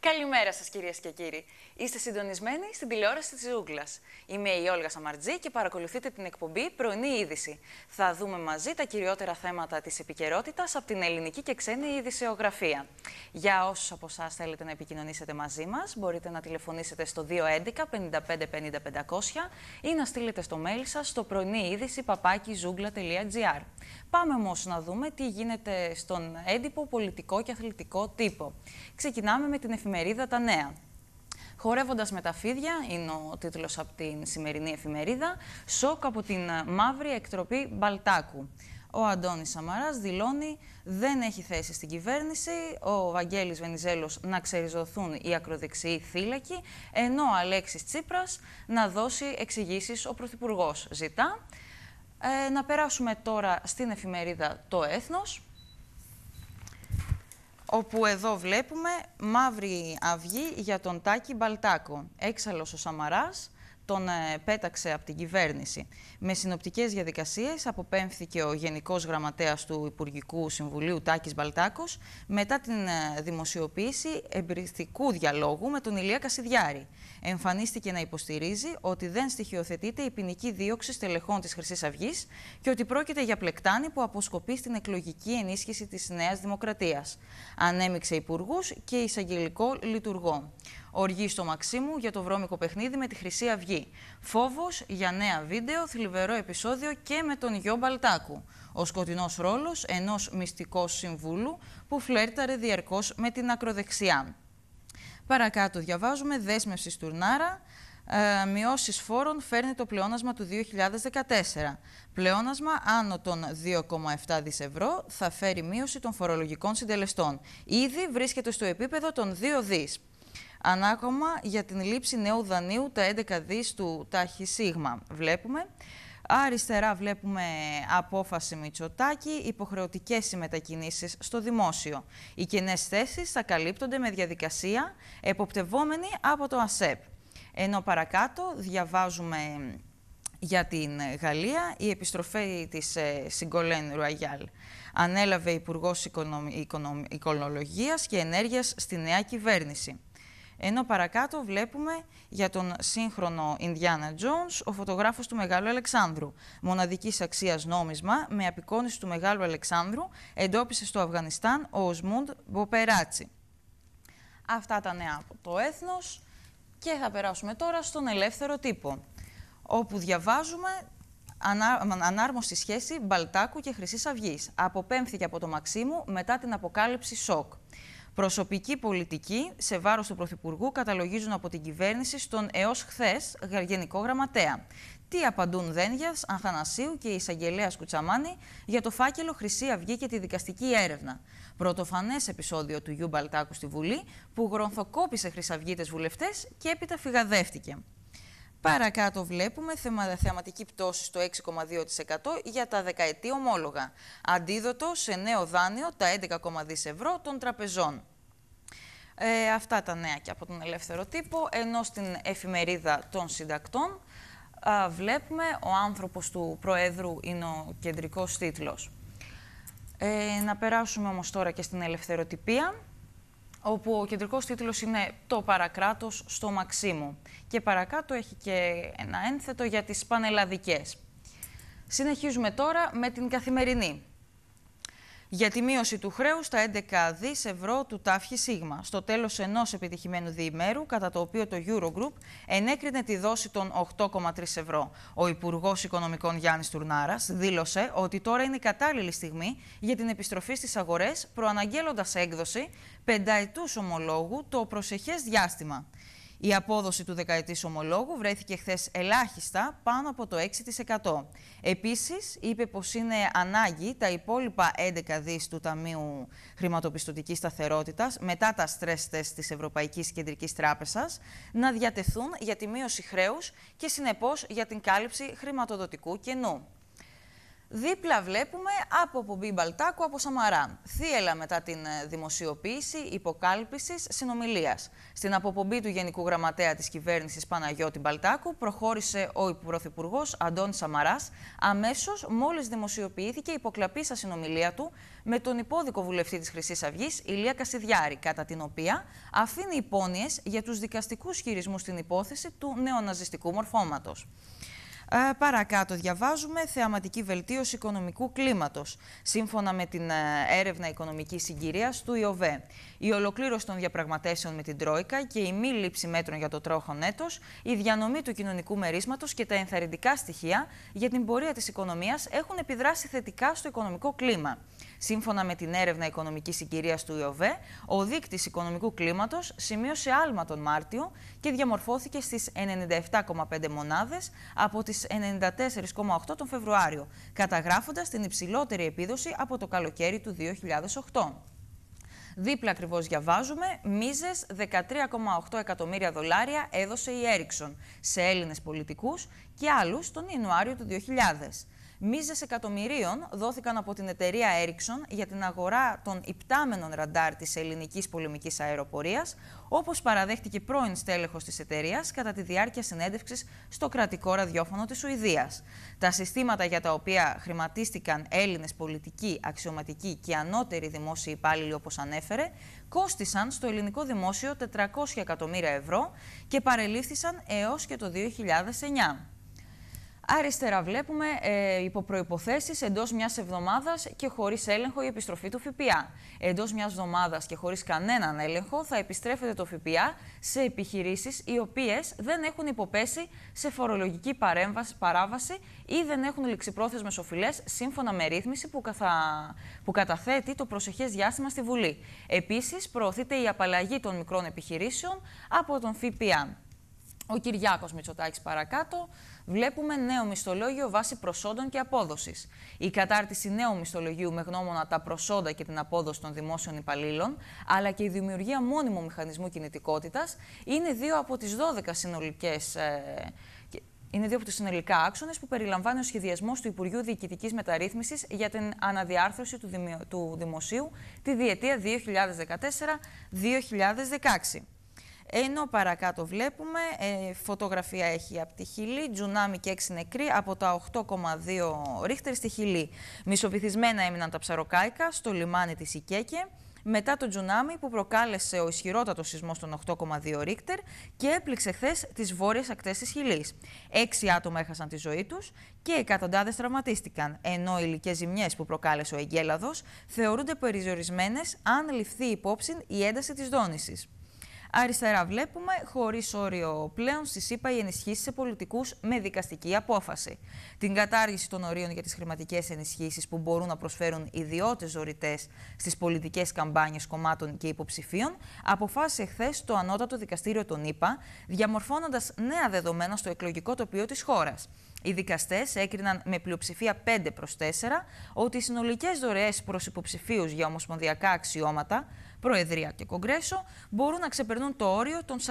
Καλημέρα σας κυρίες και κύριοι. Είστε συντονισμένοι στην τηλεόραση της Ζούγκλας. Είμαι η Όλγα Σαμαρτζή και παρακολουθείτε την εκπομπή Πρωινή Είδηση. Θα δούμε μαζί τα κυριότερα θέματα της επικαιρότητας από την ελληνική και ξένη ειδησεογραφία. Για όσους από εσάς θέλετε να επικοινωνήσετε μαζί μας, μπορείτε να τηλεφωνήσετε στο 211 55 50 500 ή να στείλετε στο mail σας στο πρωινήειδηση@zoogla.gr. Πάμε όμως να δούμε τι γίνεται στον έντυπο πολιτικό και αθλητικό τύπο. Ξεκινάμε με την εφημερίδα Τα Νέα. Χορεύοντας με τα φίδια είναι ο τίτλος από την σημερινή εφημερίδα. Σοκ από την μαύρη εκτροπή Μπαλτάκου. Ο Αντώνης Σαμαράς δηλώνει δεν έχει θέση στην κυβέρνηση, ο Βαγγέλης Βενιζέλος να ξεριζωθούν οι ακροδεξιοί θύλακοι, ενώ ο Αλέξης Τσίπρας να δώσει εξηγήσεις ο Πρωθυπουργός ζητά. Να περάσουμε τώρα στην εφημερίδα Το Έθνος, όπου εδώ βλέπουμε μαύρη αυγή για τον Τάκη Μπαλτάκο. Έξαλλος ο Σαμαράς τον πέταξε από την κυβέρνηση. Με συνοπτικές διαδικασίες αποπέμφθηκε ο Γενικός Γραμματέας του Υπουργικού Συμβουλίου Τάκης Μπαλτάκος μετά την δημοσιοποίηση εμπειριστικού διαλόγου με τον Ηλία Κασιδιάρη. Εμφανίστηκε να υποστηρίζει ότι δεν στοιχειοθετείται η ποινική δίωξη στελεχών της Χρυσής Αυγής και ότι πρόκειται για πλεκτάνη που αποσκοπεί στην εκλογική ενίσχυση της Νέας Δημοκρατίας. Ανέμειξε υπουργούς και εισαγγελικό λειτουργό. Οργή στο Μαξίμου για το βρώμικο παιχνίδι με τη Χρυσή Αυγή. Φόβος για νέα βίντεο, θλιβερό επεισόδιο και με τον γιο Μπαλτάκου. Ο σκοτεινός ρόλος ενός μυστικού συμβούλου που φλέρταρε διαρκώς με την ακροδεξιά. Παρακάτω διαβάζουμε δέσμευση Στουρνάρα, μειώσεις φόρων φέρνει το πλεόνασμα του 2014. Πλεόνασμα άνω των 2,7 δις ευρώ θα φέρει μείωση των φορολογικών συντελεστών. Ήδη βρίσκεται στο επίπεδο των 2 δις. Ανάκομα για την λήψη νέου δανείου τα 11 δις του Τάχη Σίγμα. Βλέπουμε. Αριστερά βλέπουμε απόφαση Μητσοτάκη, υποχρεωτικές οι μετακινήσεις στο δημόσιο. Οι κενές θέσεις θα καλύπτονται με διαδικασία εποπτευόμενη από το ΑΣΕΠ. Ενώ παρακάτω διαβάζουμε για την Γαλλία η επιστροφή της Σιγκολέν Ρουαγιάλ. Ανέλαβε Υπουργός Οικονομίας και Ενέργειας στη νέα κυβέρνηση. Ενώ παρακάτω βλέπουμε για τον σύγχρονο Ινδιάνα Τζόνς, ο φωτογράφος του Μεγάλου Αλεξάνδρου. Μοναδικής αξίας νόμισμα με απεικόνιση του Μεγάλου Αλεξάνδρου εντόπισε στο Αφγανιστάν ο Οσμούντ Μποπεράτσι. Αυτά τα νέα από το Έθνος και θα περάσουμε τώρα στον ελεύθερο τύπο, όπου διαβάζουμε ανάρμοστη σχέση Μπαλτάκου και Χρυσής Αυγής. Αποπέμφθηκε από το Μαξίμου μετά την αποκάλυψη σοκ. Προσωπική πολιτική σε βάρος του Πρωθυπουργού καταλογίζουν από την κυβέρνηση στον έως χθες Γενικό Γραμματέα. Τι απαντούν Δένδιας, Αθανασίου και η εισαγγελέας Κουτσαμάνη για το φάκελο Χρυσή Αυγή και τη δικαστική έρευνα. Πρωτοφανές επεισόδιο του γιου Μπαλτάκου στη Βουλή που γρονθοκόπησε χρυσαυγίτες βουλευτές και έπειτα φυγαδεύτηκε. Παρακάτω βλέπουμε θεματική πτώση στο 6,2% για τα δεκαετή ομόλογα. Αντίδοτο σε νέο δάνειο τα 11,2 δις ευρώ των τραπεζών. Αυτά τα νέα και από τον ελεύθερο τύπο, ενώ στην εφημερίδα των συντακτών βλέπουμε ο άνθρωπος του Προέδρου είναι ο κεντρικός τίτλος. Να περάσουμε όμως τώρα και στην ελευθεροτυπία, όπου ο κεντρικός τίτλος είναι «Το παρακράτος στο Μαξίμου» και παρακάτω έχει και ένα ένθετο για τις πανελλαδικές. Συνεχίζουμε τώρα με την Καθημερινή. Για τη μείωση του χρέους στα 11 δις ευρώ του Τάφη Σίγμα, στο τέλος ενός επιτυχημένου διημέρου, κατά το οποίο το Eurogroup ενέκρινε τη δόση των 8,3 ευρώ. Ο Υπουργός Οικονομικών Γιάννης Τουρνάρας δήλωσε ότι τώρα είναι η κατάλληλη στιγμή για την επιστροφή στις αγορές, προαναγγέλλοντας έκδοση πενταετούς ομολόγου το προσεχές διάστημα. Η απόδοση του δεκαετής ομολόγου βρέθηκε χθες ελάχιστα πάνω από το 6%. Επίσης, είπε πως είναι ανάγκη τα υπόλοιπα 11 δις του Ταμείου Χρηματοπιστωτικής Σταθερότητας μετά τα stress test της Ευρωπαϊκής Κεντρικής Τράπεζας να διατεθούν για τη μείωση χρέους και συνεπώς για την κάλυψη χρηματοδοτικού κενού. Δίπλα βλέπουμε αποπομπή Μπαλτάκου από Σαμαρά. Θύελλα μετά την δημοσιοποίηση υποκάλυψης συνομιλίας. Στην αποπομπή του Γενικού Γραμματέα της Κυβέρνησης Παναγιώτη Μπαλτάκου προχώρησε ο Πρωθυπουργός Αντώνης Σαμαράς αμέσως μόλις δημοσιοποιήθηκε υποκλαπήσα συνομιλία του με τον υπόδικο βουλευτή της Χρυσής Αυγής Ηλία Κασιδιάρη, κατά την οποία αφήνει υπόνοιες για τους δικαστικούς χειρισμούς στην υπόθεση του νεοναζιστικού μορφώματος. Παρακάτω διαβάζουμε θεαματική βελτίωση οικονομικού κλίματος. Σύμφωνα με την έρευνα οικονομικής συγκυρίας του ΙΟΒΕ, η ολοκλήρωση των διαπραγματεύσεων με την Τρόικα και η μη λήψη μέτρων για το τρέχον έτος, η διανομή του κοινωνικού μερίσματος και τα ενθαρρυντικά στοιχεία για την πορεία της οικονομίας έχουν επιδράσει θετικά στο οικονομικό κλίμα. Σύμφωνα με την έρευνα οικονομικής συγκυρίας του ΙΟΒΕ, ο δείκτης οικονομικού κλίματος σημείωσε άλμα τον Μάρτιο και διαμορφώθηκε στις 97,5 μονάδες από τις 94,8 τον Φεβρουάριο, καταγράφοντας την υψηλότερη επίδοση από το καλοκαίρι του 2008. Δίπλα ακριβώς διαβάζουμε, μίζες 13,8 εκατομμύρια δολάρια έδωσε η Έριξον σε Έλληνες πολιτικούς και άλλους τον Ιανουάριο του 2000. Μίζες εκατομμυρίων δόθηκαν από την εταιρεία Έριξον για την αγορά των υπτάμενων ραντάρ της ελληνικής πολεμικής αεροπορίας, όπως παραδέχτηκε πρώην στέλεχος της εταιρείας κατά τη διάρκεια συνέντευξης στο κρατικό ραδιόφωνο της Σουηδίας. Τα συστήματα για τα οποία χρηματίστηκαν Έλληνες πολιτικοί, αξιωματικοί και ανώτεροι δημόσιοι υπάλληλοι, όπως ανέφερε, κόστισαν στο ελληνικό δημόσιο 400 εκατομμύρια ευρώ και παρελήφθησαν έως και το 2009. Αριστερά βλέπουμε υπό προϋποθέσεις εντός μιας εβδομάδας και χωρίς έλεγχο η επιστροφή του ΦΠΑ. Εντός μιας εβδομάδας και χωρίς κανέναν έλεγχο θα επιστρέφεται το ΦΠΑ σε επιχειρήσεις οι οποίες δεν έχουν υποπέσει σε φορολογική παράβαση ή δεν έχουν ληξιπρόθεσμες οφειλές σύμφωνα με ρύθμιση που καταθέτει το προσεχές διάστημα στη Βουλή. Επίσης, προωθείται η απαλλαγή των μικρών επιχειρήσεων από τον ΦΠΑ. Ο Κυριάκος Μητσοτάκης παρακάτω, βλέπουμε νέο μισθολόγιο βάσει προσόντων και απόδοσης. Η κατάρτιση νέου μισθολογίου με γνώμονα τα προσόντα και την απόδοση των δημόσιων υπαλλήλων, αλλά και η δημιουργία μόνιμου μηχανισμού κινητικότητας, είναι δύο από τις 12 συνολικές... Είναι δύο από τους συνολικά άξονες που περιλαμβάνει ο σχεδιασμός του Υπουργείου Διοικητικής Μεταρρύθμισης για την αναδιάρθρωση του δημοσίου τη διετία 2014-2016. Ενώ παρακάτω βλέπουμε, φωτογραφία έχει από τη Χιλή, τζουνάμι και 6 νεκροί από τα 8,2 ρίχτερ στη Χιλή. Μισοβυθισμένα έμειναν τα ψαροκάικα στο λιμάνι της Ικέκε, μετά το τζουνάμι που προκάλεσε ο ισχυρότατος σεισμός των 8,2 ρίχτερ και έπληξε χθες τις βόρειες ακτές της Χιλής. 6 άτομα έχασαν τη ζωή τους και εκατοντάδες τραυματίστηκαν, ενώ οι υλικές ζημιές που προκάλεσε ο εγκέλαδος θεωρούνται περιορισμένες αν ληφθεί υπόψη η ένταση της δόνησης. Αριστερά βλέπουμε, χωρίς όριο πλέον στις ΗΠΑ οι ενισχύσεις σε πολιτικούς με δικαστική απόφαση. Την κατάργηση των ορίων για τις χρηματικές ενισχύσεις που μπορούν να προσφέρουν ιδιώτες δωρητές στις πολιτικές καμπάνιες κομμάτων και υποψηφίων, αποφάσισε χθες το Ανώτατο Δικαστήριο των ΗΠΑ, διαμορφώνοντας νέα δεδομένα στο εκλογικό τοπίο της χώρας. Οι δικαστές έκριναν με πλειοψηφία 5 προς 4 ότι οι συνολικές δωρεές προς υποψηφίους για ομοσπονδιακά αξιώματα, Προεδρία και Κογκρέσο μπορούν να ξεπερνούν το όριο των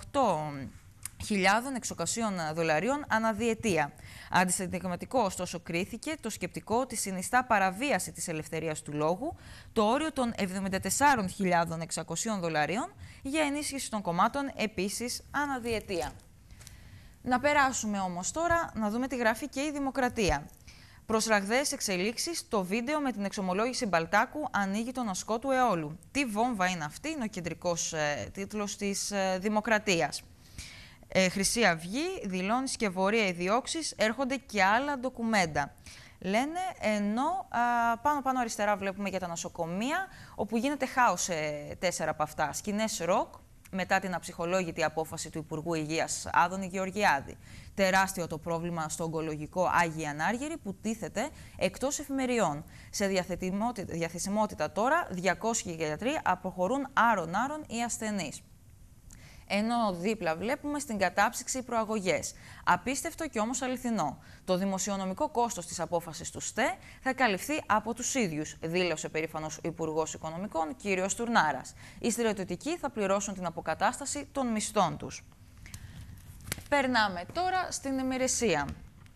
48.600 δολαρίων αναδιετία. Αντισυνταγματικό, ωστόσο, κρίθηκε το σκεπτικό ότι συνιστά παραβίαση της ελευθερίας του λόγου το όριο των 74.600 δολαρίων για ενίσχυση των κομμάτων, επίσης αναδιετία. Να περάσουμε όμως τώρα να δούμε τι γράφει και η Δημοκρατία. Προς ραγδαίες εξελίξεις, το βίντεο με την εξομολόγηση Μπαλτάκου ανοίγει τον ασκό του αιώλου. Τι βόμβα είναι αυτή, είναι ο κεντρικός τίτλος της Δημοκρατίας. Χρυσή Αυγή, δηλώνει σκευωρία οι διώξεις, έρχονται και άλλα ντοκουμέντα. Λένε, ενώ πάνω αριστερά βλέπουμε για τα νοσοκομεία, όπου γίνεται χάος σε 4 από αυτά. Σκηνές ροκ, μετά την αψυχολόγητη απόφαση του Υπουργού Υγείας Άδωνη Γεωργιάδη. Τεράστιο το πρόβλημα στο ογκολογικό Άγιοι Ανάργυροι που τίθεται εκτός εφημεριών. Σε διαθεσιμότητα τώρα 200 γιατροί αποχωρούν άρον-άρον οι ασθενείς. Ενώ δίπλα βλέπουμε στην κατάψυξη προαγωγές. Απίστευτο και όμως αληθινό. Το δημοσιονομικό κόστος της απόφασης του ΣΤΕ θα καλυφθεί από τους ίδιους, δήλωσε περήφανος Υπουργός Οικονομικών κ. Τουρνάρας. Οι στρατιωτικοί θα πληρώσουν την αποκατάσταση των μισθών τους. Περνάμε τώρα στην ημερησία.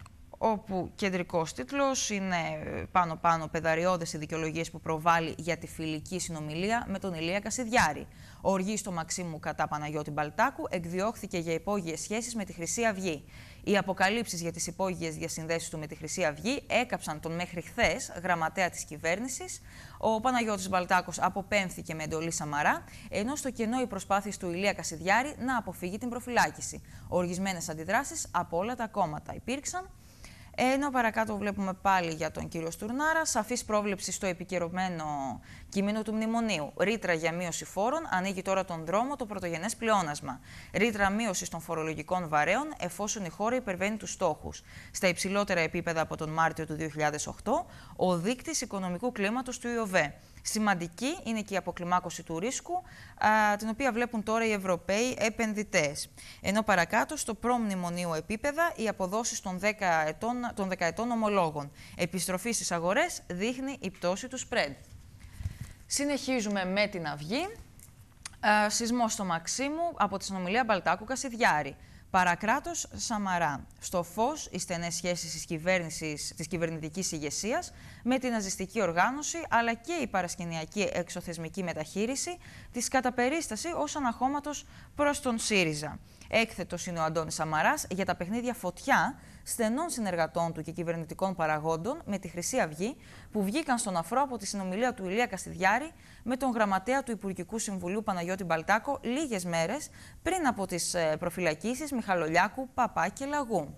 όπου κεντρικός τίτλος είναι πάνω-πάνω πεδαριώδες οι δικαιολογίες που προβάλλει για τη φιλική συνομιλία με τον Ηλία Κασιδιάρη. Ο οργής του Μαξίμου κατά Παναγιώτη Μπαλτάκου εκδιώχθηκε για υπόγειες σχέσεις με τη Χρυσή Αυγή. Οι αποκαλύψεις για τις υπόγειες διασυνδέσεις του με τη Χρυσή Αυγή έκαψαν τον μέχρι χθες γραμματέα της κυβέρνησης. Ο Παναγιώτης Μπαλτάκος αποπέμφθηκε με εντολή Σαμαρά, ενώ στο κενό οι προσπάθειες του Ηλία Κασιδιάρη να αποφύγει την προφυλάκηση. Οργισμένες αντιδράσεις από όλα τα κόμματα υπήρξαν. Ενώ παρακάτω βλέπουμε πάλι για τον κύριο Στουρνάρα, σαφής πρόβλεψη στο επικαιρωμένο κείμενο του Μνημονίου. Ρήτρα για μείωση φόρων, ανοίγει τώρα τον δρόμο το πρωτογενές πλεόνασμα. Ρήτρα μείωση των φορολογικών βαρέων, εφόσον η χώρα υπερβαίνει τους στόχους. Στα υψηλότερα επίπεδα από τον Μάρτιο του 2008, ο δείκτης οικονομικού κλίματος του ΙΟΒΕ. Σημαντική είναι και η αποκλιμάκωση του ρίσκου, την οποία βλέπουν τώρα οι Ευρωπαίοι επενδυτές. Ενώ παρακάτω, στο προμνημονίου επίπεδα, οι αποδόσεις των 10 ετών ομολόγων. Επιστροφή στις αγορές δείχνει η πτώση του spread. Συνεχίζουμε με την Αυγή. Σεισμός στο Μαξίμου από τη συνομιλία Μπαλτάκου-Κασιδιάρη. Παρακράτος Σαμαρά. Στο φως, οι στενές σχέσεις της κυβερνητικής ηγεσίας με την ναζιστική οργάνωση, αλλά και η παρασκηνιακή εξωθεσμική μεταχείριση της κατά περίσταση ως αναχώματος προς τον ΣΥΡΙΖΑ. Έκθετος είναι ο Αντώνης Σαμαράς για τα παιχνίδια φωτιά στενών συνεργατών του και κυβερνητικών παραγόντων με τη Χρυσή Αυγή, που βγήκαν στον αφρό από τη συνομιλία του Ηλία Κασιδιάρη με τον γραμματέα του Υπουργικού Συμβουλίου Παναγιώτη Μπαλτάκο λίγες μέρες πριν από τις προφυλακίσεις Μιχαλολιάκου, Παπά και Λαγού.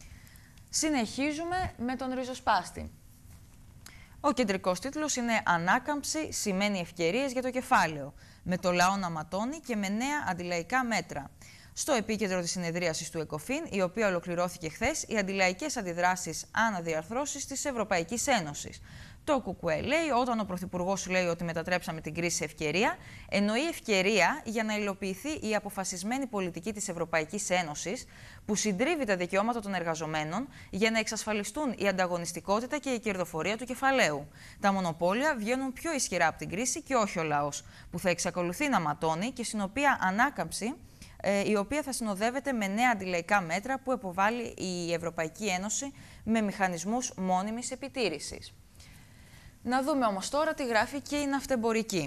Συνεχίζουμε με τον ριζοσπάστη. Ο κεντρικός τίτλος είναι «Ανάκαμψη σημαίνει ευκαιρίες για το κεφάλαιο», με το λαό να ματώνει και με νέα αντιλαϊκά μέτρα. Στο επίκεντρο της συνεδρίασης του ΕΚΟΦΗΝ, η οποία ολοκληρώθηκε χθες, οι αντιλαϊκές αντιδράσεις αναδιαρθρώσεις της Ευρωπαϊκής Ένωσης. Το ΚΚΕ λέει, όταν ο Πρωθυπουργός λέει ότι μετατρέψαμε την κρίση σε ευκαιρία, εννοεί ευκαιρία για να υλοποιηθεί η αποφασισμένη πολιτική της Ευρωπαϊκής Ένωσης, που συντρίβει τα δικαιώματα των εργαζομένων για να εξασφαλιστούν η ανταγωνιστικότητα και η κερδοφορία του κεφαλαίου. Τα μονοπόλια βγαίνουν πιο ισχυρά από την κρίση και όχι ο λαός, που θα εξακολουθεί να ματώνει και στην οποία ανάκαμψη, η οποία θα συνοδεύεται με νέα αντιλαϊκά μέτρα που εποβάλλει η Ευρωπαϊκή Ένωση με μηχανισμούς μόνιμης επιτήρησης. Να δούμε όμως τώρα τι γράφει και η ναυτεμπορική.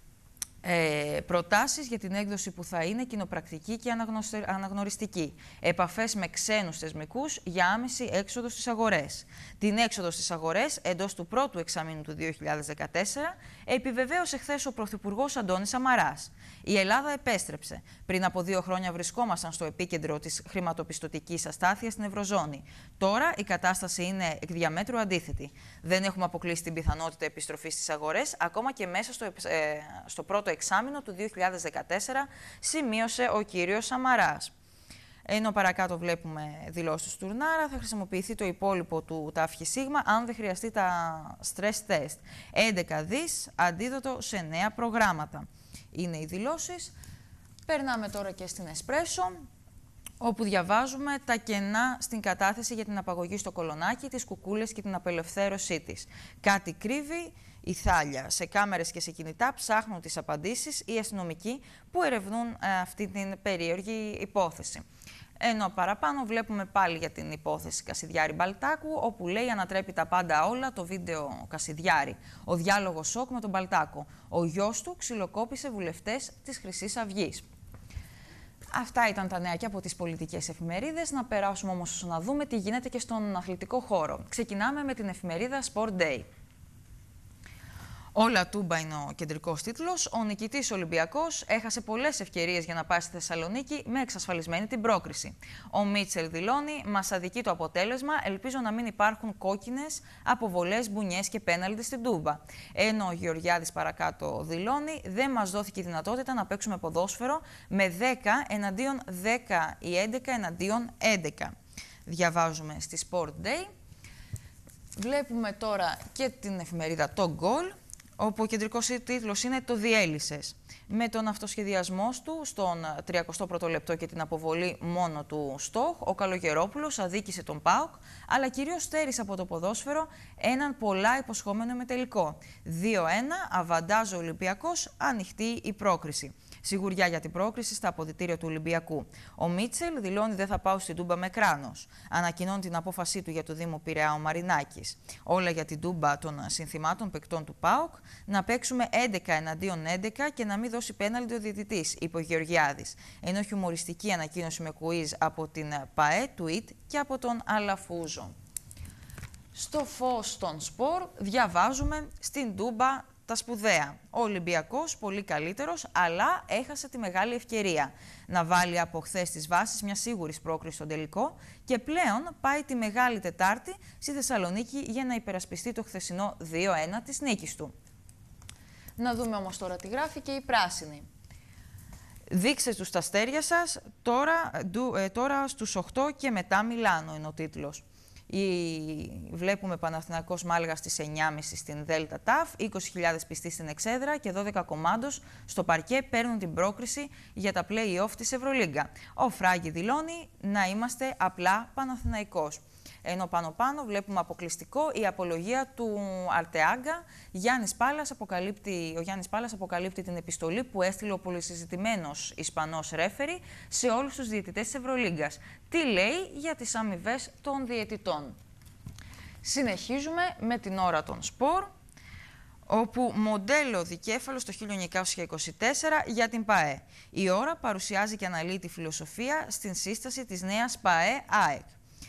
Προτάσεις για την έκδοση που θα είναι κοινοπρακτική και αναγνωριστική. Επαφές με ξένους θεσμικούς για άμεση έξοδο στις αγορές. Την έξοδο στις αγορές εντός του πρώτου εξαμήνου του 2014 επιβεβαίωσε χθες ο Πρωθυπουργός Αντώνης Σαμαράς. Η Ελλάδα επέστρεψε. Πριν από 2 χρόνια βρισκόμασταν στο επίκεντρο της χρηματοπιστωτικής αστάθειας στην Ευρωζώνη. Τώρα η κατάσταση είναι εκ διαμέτρου αντίθετη. Δεν έχουμε αποκλείσει την πιθανότητα επιστροφής στις αγορές, ακόμα και μέσα στο πρώτο εξάμηνο του 2014, σημείωσε ο κύριος Σαμαράς. Ενώ παρακάτω βλέπουμε δηλώσεις του Στουρνάρα, θα χρησιμοποιηθεί το υπόλοιπο του ΤΑΦΧ αν δεν χρειαστεί τα stress test. 11 δις αντίδοτο σε νέα προγράμματα. Είναι οι δηλώσεις. Περνάμε τώρα και στην Εσπρέσο, όπου διαβάζουμε τα κενά στην κατάθεση για την απαγωγή στο Κολονάκι, τις κουκούλες και την απελευθέρωσή της. Κάτι κρύβει η Θάλια. Σε κάμερες και σε κινητά ψάχνουν τις απαντήσεις οι αστυνομικοί που ερευνούν αυτή την περίεργη υπόθεση. Ενώ παραπάνω βλέπουμε πάλι για την υπόθεση Κασιδιάρη Μπαλτάκου, όπου λέει ανατρέπει τα πάντα όλα το βίντεο Κασιδιάρη. Ο διάλογος σοκ με τον Μπαλτάκο. Ο γιος του ξυλοκόπησε βουλευτές της Χρυσής Αυγής. Αυτά ήταν τα νέα και από τις πολιτικές εφημερίδες. Να περάσουμε όμως να δούμε τι γίνεται και στον αθλητικό χώρο. Ξεκινάμε με την εφημερίδα Sport Day. Όλα τούμπα είναι ο κεντρικός τίτλος. Ο νικητής Ολυμπιακός έχασε πολλές ευκαιρίες για να πάει στη Θεσσαλονίκη με εξασφαλισμένη την πρόκριση. Ο Μίτσελ δηλώνει: «Μας αδικεί το αποτέλεσμα. Ελπίζω να μην υπάρχουν κόκκινες, αποβολές, μπουνιές και πέναλτι στην Τούμπα». Ενώ ο Γεωργιάδης παρακάτω δηλώνει: «Δεν μας δόθηκε η δυνατότητα να παίξουμε ποδόσφαιρο με 10 εναντίον 10 ή 11 εναντίον 11». Διαβάζουμε στη Sport Day. Βλέπουμε τώρα και την εφημερίδα Το Goal, όπου ο κεντρικός τίτλος είναι «Το διέλυσες». Με τον αυτοσχεδιασμό του στον 31ο λεπτό και την αποβολή μόνο του Στοχ, ο Καλογερόπουλος αδίκησε τον ΠΑΟΚ, αλλά κυρίως στέρισε από το ποδόσφαιρο έναν πολλά υποσχόμενο μετελικό. 2-1, αβαντάζ ο Ολυμπιακός, ανοιχτή η πρόκριση. Σιγουριά για την πρόκριση στα αποδυτήρια του Ολυμπιακού. Ο Μίτσελ δηλώνει δεν θα πάω στην Τούμπα με κράνος. Ανακοινώνει την απόφασή του για το Δήμο Πειραιά ο Μαρινάκης. Όλα για την Τούμπα των συνθημάτων παικτών του ΠΑΟΚ. Να παίξουμε 11 εναντίον 11 και να μην δώσει πέναλτι ο διαιτητής, είπε ο Γεωργιάδης. Ενώ χιουμοριστική ανακοίνωση με quiz από την ΠΑΕ, tweet και από τον Αλαφούζο. Στο φως των σπορ διαβάζουμε στην Τούμπα τα σπουδαία. Ο Ολυμπιακός πολύ καλύτερος, αλλά έχασε τη μεγάλη ευκαιρία να βάλει από χθες τις βάσεις μια σίγουρη πρόκριση στον τελικό και πλέον πάει τη Μεγάλη Τετάρτη στη Θεσσαλονίκη για να υπερασπιστεί το χθεσινό 2-1 της νίκης του. Να δούμε όμως τώρα τι γράφει και η πράσινη. Δείξτε τους τα αστέρια σας, τώρα στους 8 και μετά Μιλάνο είναι ο τίτλος. Βλέπουμε Παναθηναϊκός Μάλγα στις 9.30 στην Δέλτα ΤΑΦ, 20.000 πιστοί στην Εξέδρα και 12 κομμάντος στο παρκέ παίρνουν την πρόκριση για τα play-off της Ευρωλίγκα. Ο Φράγκη δηλώνει να είμαστε απλά Παναθηναϊκός. Ενώ πάνω βλέπουμε αποκλειστικό η απολογία του Αρτεάγκα. Ο Γιάννης Πάλας αποκαλύπτει την επιστολή που έστειλε ο πολυσυζητημένος Ισπανός ρέφερι σε όλους τους διαιτητές της Ευρωλίγκας. Τι λέει για τις αμοιβές των διαιτητών. Συνεχίζουμε με την ώρα των σπορ, όπου μοντέλο δικέφαλο το 1924 για την ΠΑΕ. Η ώρα παρουσιάζει και αναλύει τη φιλοσοφία στην σύσταση της νέας ΠΑΕ-ΑΕΚ.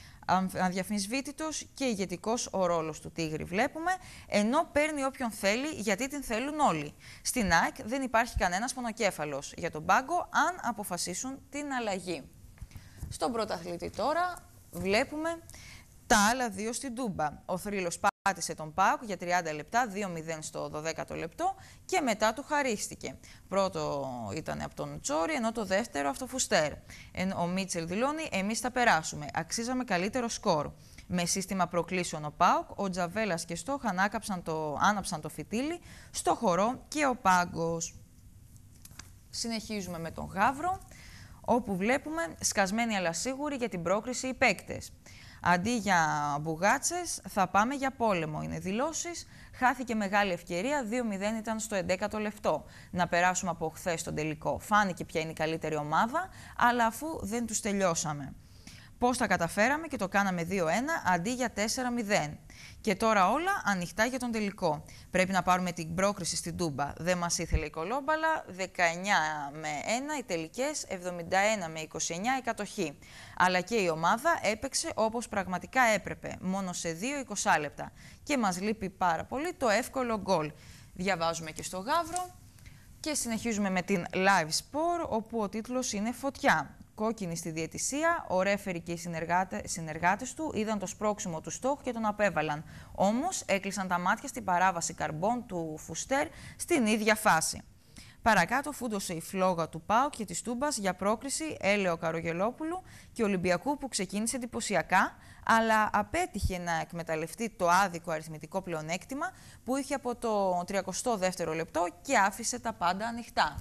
Αδιαφυσβήτητος και ηγετικός ο ρόλος του Τίγρη βλέπουμε, ενώ παίρνει όποιον θέλει γιατί την θέλουν όλοι. Στην ΑΕΚ δεν υπάρχει κανένας πονοκέφαλος για τον πάγκο αν αποφασίσουν την αλλαγή. Στον πρωταθλητή τώρα βλέπουμε τα άλλα δύο στην Τούμπα. Ο Θρύλος πάτησε τον ΠΑΟΚ για 30 λεπτά, 2-0 στο 12ο λεπτό και μετά του χαρίστηκε. Πρώτο ήταν από τον Τσόρι, ενώ το δεύτερο από τον Φουστέρ. Ο Μίτσελ δηλώνει, εμείς θα περάσουμε, αξίζαμε καλύτερο σκορ. Με σύστημα προκλήσεων ο ΠΑΟΚ, ο Τζαβέλας και Στόχ άναψαν το φυτίλι στο χορό και ο Πάγκος. Συνεχίζουμε με τον Γαύρο, όπου βλέπουμε σκασμένοι αλλά σίγουροι για την πρόκριση οι παίκτες. Αντί για μπουγάτσες, θα πάμε για πόλεμο. Είναι δηλώσεις. Χάθηκε μεγάλη ευκαιρία. 2-0 ήταν στο 11ο λεπτό. Να περάσουμε από χθες στον τελικό. Φάνηκε ποια είναι η καλύτερη ομάδα, αλλά αφού δεν τους τελειώσαμε. Πώς τα καταφέραμε και το κάναμε 2-1 αντί για 4-0. Και τώρα όλα ανοιχτά για τον τελικό. Πρέπει να πάρουμε την πρόκριση στην Τούμπα. Δεν μας ήθελε η κολόμπαλα. 19 με 1 οι τελικές, 71 με 29 η κατοχή. Αλλά και η ομάδα έπαιξε όπως πραγματικά έπρεπε, μόνο σε 2-20 λεπτά. Και μας λείπει πάρα πολύ το εύκολο γκολ. Διαβάζουμε και στο Γαύρο και συνεχίζουμε με την Live Sport, όπου ο τίτλος είναι «Φωτιά». Κόκκινη στη διαιτησία, ο ρέφερι και οι συνεργάτες του είδαν το σπρώξιμο του Στόχ και τον απέβαλαν. Όμως έκλεισαν τα μάτια στην παράβαση καρμπών του Φουστέρ στην ίδια φάση. Παρακάτω φούντωσε η φλόγα του ΠΑΟΚ και της Τούμπας για πρόκριση Έλεο Καρογελόπουλου και Ολυμπιακού που ξεκίνησε εντυπωσιακά, αλλά απέτυχε να εκμεταλλευτεί το άδικο αριθμητικό πλεονέκτημα που είχε από το 32ο λεπτό και άφησε τα πάντα ανοιχτά.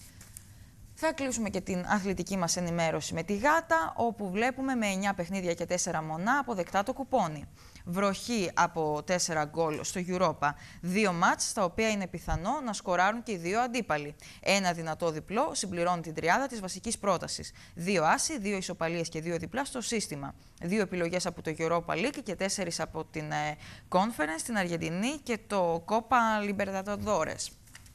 Θα κλείσουμε και την αθλητική μας ενημέρωση με τη Γάτα, όπου βλέπουμε με 9 παιχνίδια και 4 μονά αποδεκτά το κουπόνι. Βροχή από 4 γκολ στο Europa. 2 μάτς στα οποία είναι πιθανό να σκοράρουν και οι δύο αντίπαλοι. Ένα δυνατό διπλό συμπληρώνει την τριάδα της βασικής πρότασης. 2 άσοι, 2 ισοπαλίες και 2 διπλά στο σύστημα. 2 επιλογές από το Europa League και 4 από την Conference, την Αργεντινή και το Copa Libertadores.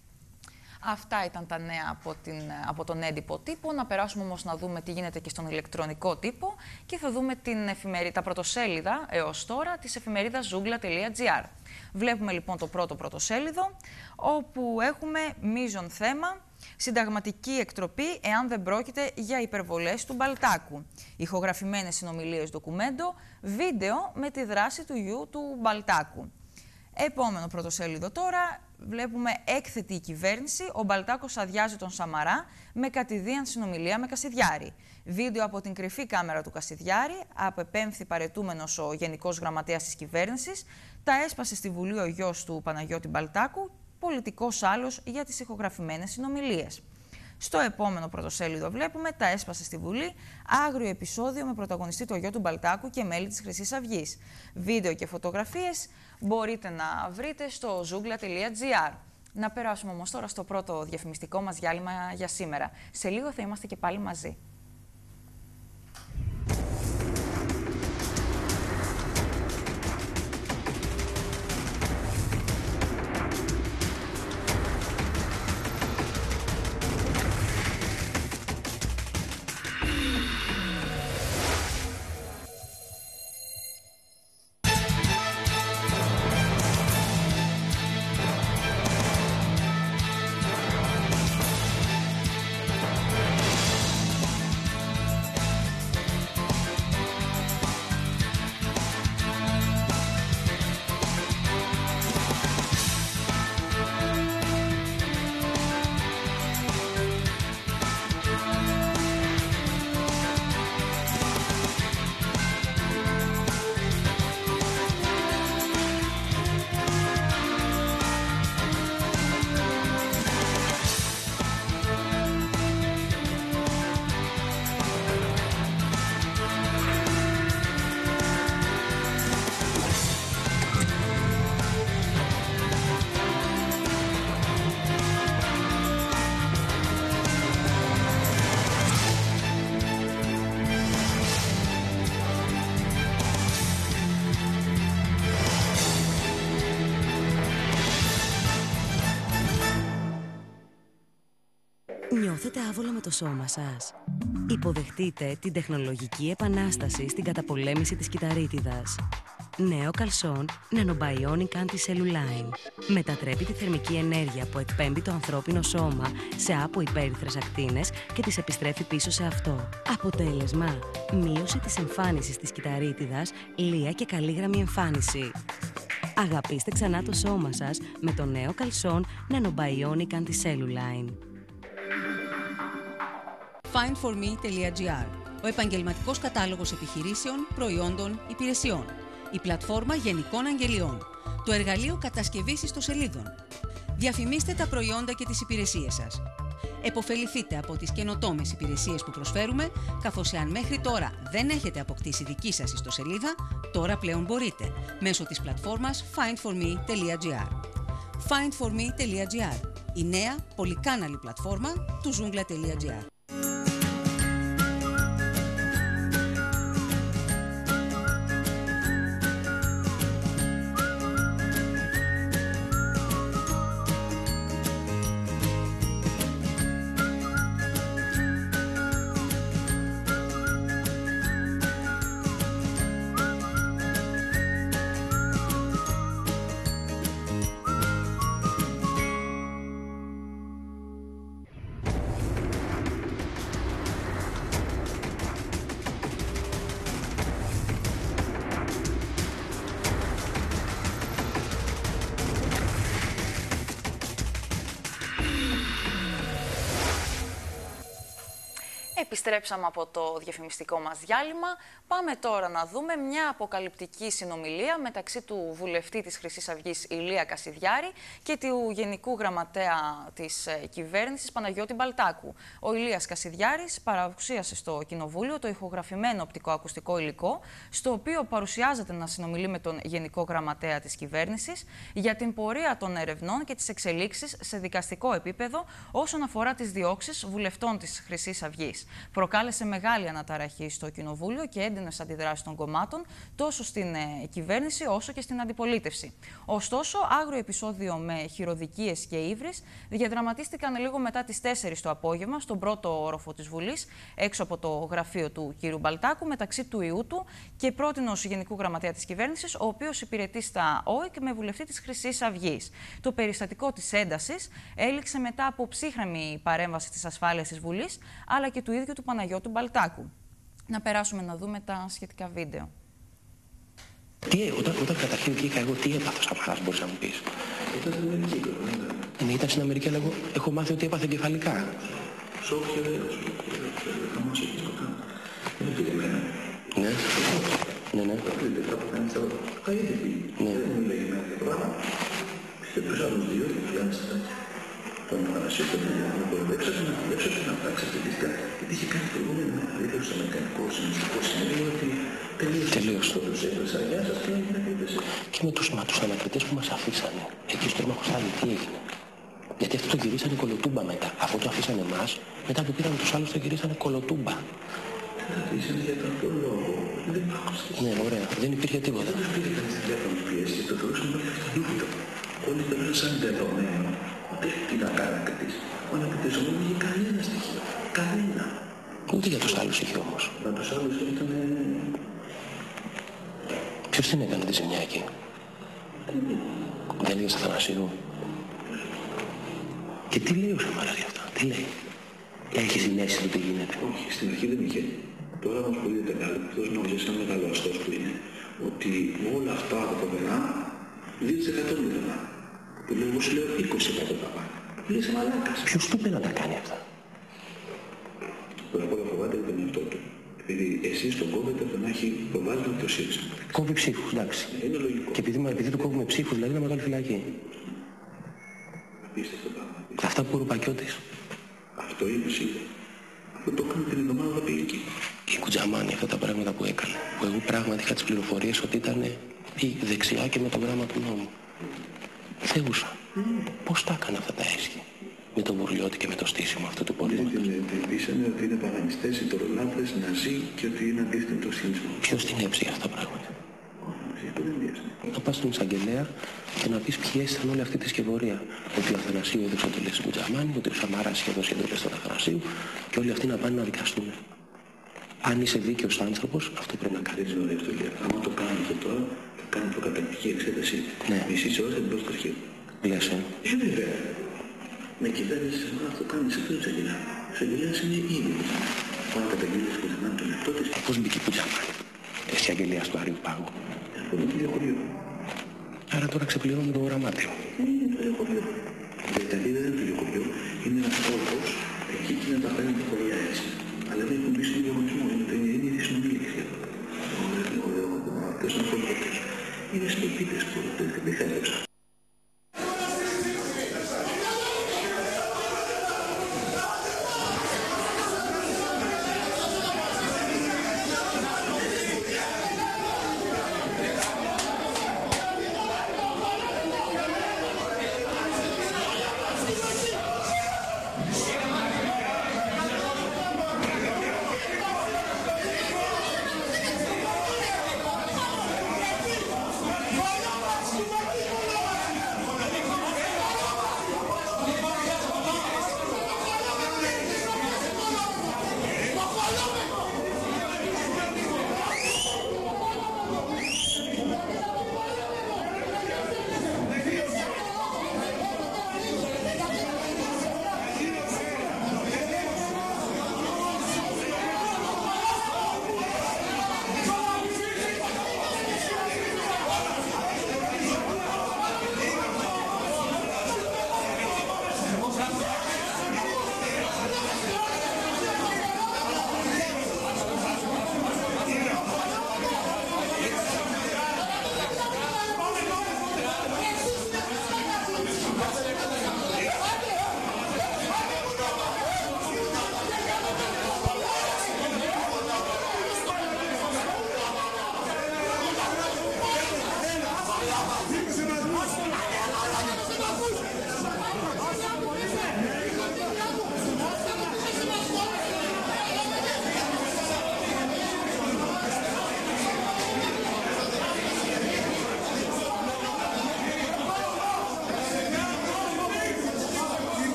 Αυτά ήταν τα νέα από τον έντυπο τύπο. Να περάσουμε όμως να δούμε τι γίνεται και στον ηλεκτρονικό τύπο και θα δούμε τα πρωτοσέλιδα έως τώρα της εφημερίδας zoogla.gr. Βλέπουμε λοιπόν το πρώτο πρωτοσέλιδο, όπου έχουμε μείζον θέμα συνταγματική εκτροπή εάν δεν πρόκειται για υπερβολές του Μπαλτάκου. Ηχογραφημένες συνομιλίες ντοκουμέντο, βίντεο με τη δράση του γιου του Μπαλτάκου. Επόμενο πρωτοσέλιδο τώρα, βλέπουμε έκθετη η κυβέρνηση, ο Μπαλτάκος αδειάζει τον Σαμαρά με κατηδίαν συνομιλία με Κασιδιάρη. Βίντεο από την κρυφή κάμερα του Κασιδιάρη, απεπέμφθη παρετούμενος ο Γενικός Γραμματέας της Κυβέρνησης, τα έσπασε στη Βουλή ο γιος του Παναγιώτη Μπαλτάκου, πολιτικός άλλος για τις ηχογραφημένες συνομιλίες. Στο επόμενο πρωτοσέλιδο βλέπουμε τα έσπασε στη Βουλή, άγριο επεισόδιο με πρωταγωνιστή το γιο του Μπαλτάκου και μέλη της Χρυσής Αυγής. Βίντεο και φωτογραφίες μπορείτε να βρείτε στο zoogla.gr. Να περάσουμε όμως τώρα στο πρώτο διαφημιστικό μας διάλειμμα για σήμερα. Σε λίγο θα είμαστε και πάλι μαζί. Νιώθετε άβολα με το σώμα σας? Υποδεχτείτε την τεχνολογική επανάσταση στην καταπολέμηση της κυταρίτιδας. Νέο καλσόν Nanobionic Anti-Cellulline. Μετατρέπει τη θερμική ενέργεια που εκπέμπει το ανθρώπινο σώμα σε αποϊπέρυθρες ακτίνες και τις επιστρέφει πίσω σε αυτό. Αποτέλεσμα: μείωση της εμφάνισης της κυταρίτιδας, λία και καλή εμφάνιση. Αγαπήστε ξανά το σώμα σας με το νέο καλσόν Nanobionic Anti-Cellulline. Findforme.gr, ο επαγγελματικός κατάλογος επιχειρήσεων, προϊόντων, υπηρεσιών. Η πλατφόρμα γενικών αγγελιών. Το εργαλείο κατασκευής ιστοσελίδων. Διαφημίστε τα προϊόντα και τις υπηρεσίες σας. Εποφεληθείτε από τις καινοτόμες υπηρεσίες που προσφέρουμε, καθώς εάν μέχρι τώρα δεν έχετε αποκτήσει δική σας ιστοσελίδα, τώρα πλέον μπορείτε, μέσω της πλατφόρμας Findforme.gr. Findforme.gr, η νέα πολυκάναλη πλατφόρμα του Zoungla.gr. Επιστρέψαμε από το διαφημιστικό μας διάλειμμα. Πάμε τώρα να δούμε μια αποκαλυπτική συνομιλία μεταξύ του βουλευτή της Χρυσής Αυγής Ηλία Κασιδιάρη και του Γενικού Γραμματέα της κυβέρνησης Παναγιώτη Μπαλτάκου. Ο Ηλίας Κασιδιάρης παρουσίασε στο Κοινοβούλιο το ηχογραφημένο οπτικοακουστικό υλικό, στο οποίο παρουσιάζεται να συνομιλεί με τον Γενικό Γραμματέα της κυβέρνησης για την πορεία των ερευνών και τις εξελίξεις σε δικαστικό επίπεδο όσον αφορά τις διώξεις βουλευτών της Χρυσής Αυγής. Προκάλεσε μεγάλη αναταραχή στο Κοινοβούλιο και έντονες αντιδράσεις των κομμάτων, τόσο στην κυβέρνηση όσο και στην αντιπολίτευση. Ωστόσο, άγριο επεισόδιο με χειροδικίες και ύβρις διαδραματίστηκαν λίγο μετά τις 4 το απόγευμα στον πρώτο όροφο της Βουλής, έξω από το γραφείο του κ. Μπαλτάκου, μεταξύ του ιού του και πρότεινος Γενικού Γραμματέα της κυβέρνησης, ο οποίος υπηρετεί στα ΟΕΚ με βουλευτή της Χρυσής Αυγής. Το περιστατικό της έντασης έληξε μετά από ψύχρεμη παρέμβαση της ασφάλειας της Βουλής, αλλά και του ίδιου του Παναγιώτου Μπαλτάκου. Να περάσουμε να δούμε τα σχετικά βίντεο. Όταν καταρχήν βγήκα εγώ, τι έπαθα σαν Σαμαράς, μπορείς να μου πεις? Ναι, ήταν στην Αμερική, αλλά εγώ έχω μάθει ότι έπαθε εγκεφαλικά. Σοκ και χαμός εκεί στο κάτω. Δεν πήγε εμένα. Ναι. Ναι, ναι. Ναι. Δεν μου λέγει εμένα το πράγμα. Και τους άλλους δύο και φιάνιστα. Τον ανασύχτωται να έψαξε να πράξει αυτή τη στιγμή. Γιατί είχε κάνει προηγούμενη μέρα. Ήρθε στο Αμερικανικό Συνιστικό Συνέδριο ότι τελείωσε το τους αγιά σας και έγινε επίθεση. Και με τους ανακριτές που μας αφήσανε. Εκεί στο Μαχωστάδι τι έγινε? Γιατί αυτό το γυρίσανε κολοτούμπα μετά. Αφού το αφήσανε εμάς, μετά που πήραν τους άλλους το γυρίσανε κολοτούμπα. Τα αφήσανε για τον αυτό λόγο. Δεν άκουσα. Ναι, ωραία. Δεν υπήρχε τίποτα. Δεν υπήρχε κανείς τηλέφωνο πιέση και το θεωρούσαν όλοι αυτονόητο. Όλοι το λένε σαν δεδομένο. Ότι τι να κάνει κανείς. Ο αναπητεσσόμενος δεν είχε κανένα στοιχείο. Κανένα. Ούτε για τους άλλους είχε όμως. Για τους άλλους ήταν... Ποιος την έκανε τη ζημιά εκεί? Δεν έλεγες Αθανασίου? Και τι λέει ο Σαμαράς γι' αυτά? Τι λέει? Έχει συνέστηση του τι γίνεται? Όχι, στην αρχή δεν είχε. Τώρα όμως που είδε μεγάλο, αυτός νόμιζε σαν μεγάλο αστός που είναι, ότι όλα αυτά τα φοβερά 2% μηδενά. Που λέω, εγώ σου λέω 20% τα πάνε. Λέει σε μαλάκας. Ποιος του είπε να τα κάνει αυτά? Πρώτα απ' όλα φοβάται τον εαυτό του. Επειδή εσείς τον κόβετε από το να έχει προβάλλει το σύντηση. Κόβει ψήφους, εντάξει. Είναι λογικό. Και επειδή του κόβουμε ψήφους, δηλαδή να μεγάλη φυλακή. Απίστευτο πράγμα. Αυτά που είπε ο Πακιώτης. Αυτό είναι σίγουρα. Αυτό το έκανε την εβδομάδα που πήγε εκεί. Η Κουτζαμάνη, αυτά τα πράγματα που έκανε. Που εγώ πράγματι είχα τις πληροφορίες ότι ήταν η δεξιά και με το γράμμα του νόμου. Θεούσα. Πώς τα έκανε αυτά τα έσχη? Με το Μπουρλιώτη και με το στήσιμο αυτού του πολίματος. Την πείσανε ότι είναι παγανιστές, ητωρολάτρες, ναζί και ότι είναι αντίθετο το σύνθημα. Ποιος την έψηκε αυτά τα πράγματα? Αυτό δεν βιάζεται. Να πας στον εισαγγελέα και να πεις ποιες ήταν όλη αυτή τη σκευωρία. Ότι ο Αθανασίου έδωσε εντολές στην Κουτζαμάνη, ότι ο Σαμαράς είχε δώσει εντολές στον Αθανασίου και όλοι αυτοί να πάνε να δικαστούν. Αν είσαι δίκαιος άνθρωπος, αυτό πρέπει να κάνεις. Δεν ξέρω, Ευτολία. Άμα το κάνω αυτό τώρα, θα κάνει προκαταρκτική εξέταση. Ναι. Μισή ώρα θα την πάω στο αρχείο. Λες, Βέβαια. Με κυβέρνηση σε αυτό κάνει σε αυτό το εισαγγελέα. Ο εισαγγελέας είναι ήδη. Πάνω καταγγείλει που δεν τον εαυτό της. πώς μπήκε η Κουτζαμάνη? Εσύ αγγελίας του Άριου Πάγου. Αυτό είναι το διαχωριό. Άρα τώρα ξεπληρώνουμε το γραμμάτιο. Είναι το διαχωριό. Δηλαδή δεν είναι το διαχωριό. Είναι ένας τόπος εκεί και να τα παίρνει τα χωριά έτσι. Αλλά δεν έχουν μπει στον διαγωνισμό. Είναι η ίδια συνομιλία. Αυτός είναι ο κόλπος. Είναι σκοπίτες που δεν χάζεψα.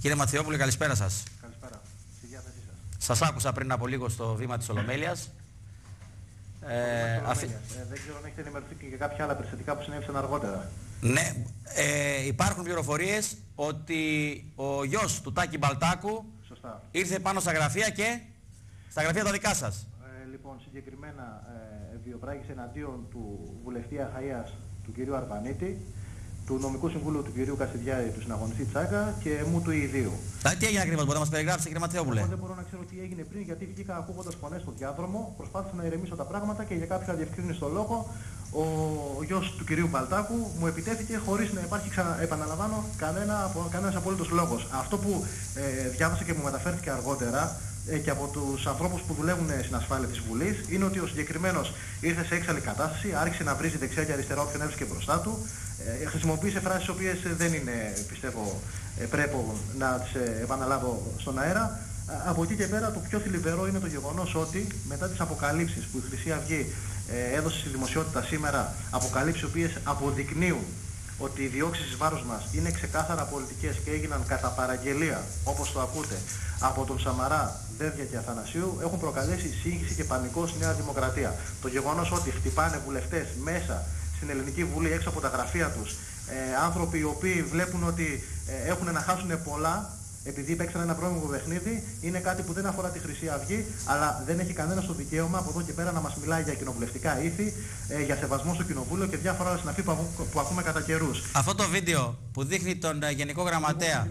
Κύριε Ματθιόπουλε, καλησπέρα σας. Καλησπέρα. Στη διάθεσή σας. Σας άκουσα πριν από λίγο στο βήμα της Ολομέλειας. Δεν ξέρω αν έχετε ενημερωθεί και για κάποια άλλα περιστατικά που συνέβησαν αργότερα. Ναι, υπάρχουν πληροφορίες ότι ο γιος του Τάκη Μπαλτάκου ήρθε πάνω στα γραφεία και στα γραφεία τα δικά σας. Λοιπόν, συγκεκριμένα βιοπράγησε εναντίον του βουλευτή Αχαΐας του κυρίου Αρβανίτη, του νομικού συμβούλου του κυρίου Κασιδιάρη, του συναγωνιστή Τσάκα και μου του ιδίου. Τι έγινε ακριβώς, μπορείτε να μας περιγράψετε, κύριε Ματθιόπουλε? Εγώ δεν μπορώ να ξέρω τι έγινε πριν, γιατί βγήκα ακούγοντας φωνές στο διάδρομο, προσπάθησα να ηρεμήσω τα πράγματα και για κάποια διευκρίνηση λόγο ο γιος του κυρίου Μπαλτάκου μου επιτέθηκε χωρίς να υπάρχει, επαναλαμβάνω, κανένας απολύτως λόγος. Αυτό που διάβασα και μου μεταφέρθηκε αργότερα και από τους ανθρώπους που δουλεύουν στην ασφάλεια της Βουλής είναι ότι ο συγκεκριμένος ήρθε σε έξαλλη κατάσταση, άρχισε να βρίζει δεξιά και αριστερά όποιον έβρισκε μπροστά του, χρησιμοποίησε φράσεις οι οποίες δεν είναι, πιστεύω, πρέπει να τις επαναλάβω στον αέρα. Από εκεί και πέρα το πιο θλιβερό είναι το γεγονός ότι μετά τις αποκαλύψεις που η Χρυσή Αυγή έδωσε στη δημοσιότητα σήμερα, αποκαλύψεις οι οποίες αποδεικνύουν ότι οι διώξεις εις βάρος μας είναι ξεκάθαρα πολιτικές και έγιναν κατά παραγγελία, όπως το ακούτε, από τον Σαμαρά, Δέδια και Αθανασίου, έχουν προκαλέσει σύγχυση και πανικό στη Νέα Δημοκρατία. Το γεγονός ότι χτυπάνε βουλευτές μέσα στην Ελληνική Βουλή, έξω από τα γραφεία τους, άνθρωποι οι οποίοι βλέπουν ότι έχουν να χάσουν πολλά, επειδή παίξαν ένα πρόμορφο παιχνίδι, είναι κάτι που δεν αφορά τη Χρυσή Αυγή, αλλά δεν έχει κανένα το δικαίωμα από εδώ και πέρα να μας μιλάει για κοινοβουλευτικά ήθη, για σεβασμό στο κοινοβούλιο και διάφορα άλλα συναφή που ακούμε κατά καιρούς. Αυτό το βίντεο που δείχνει τον Γενικό Γραμματέα.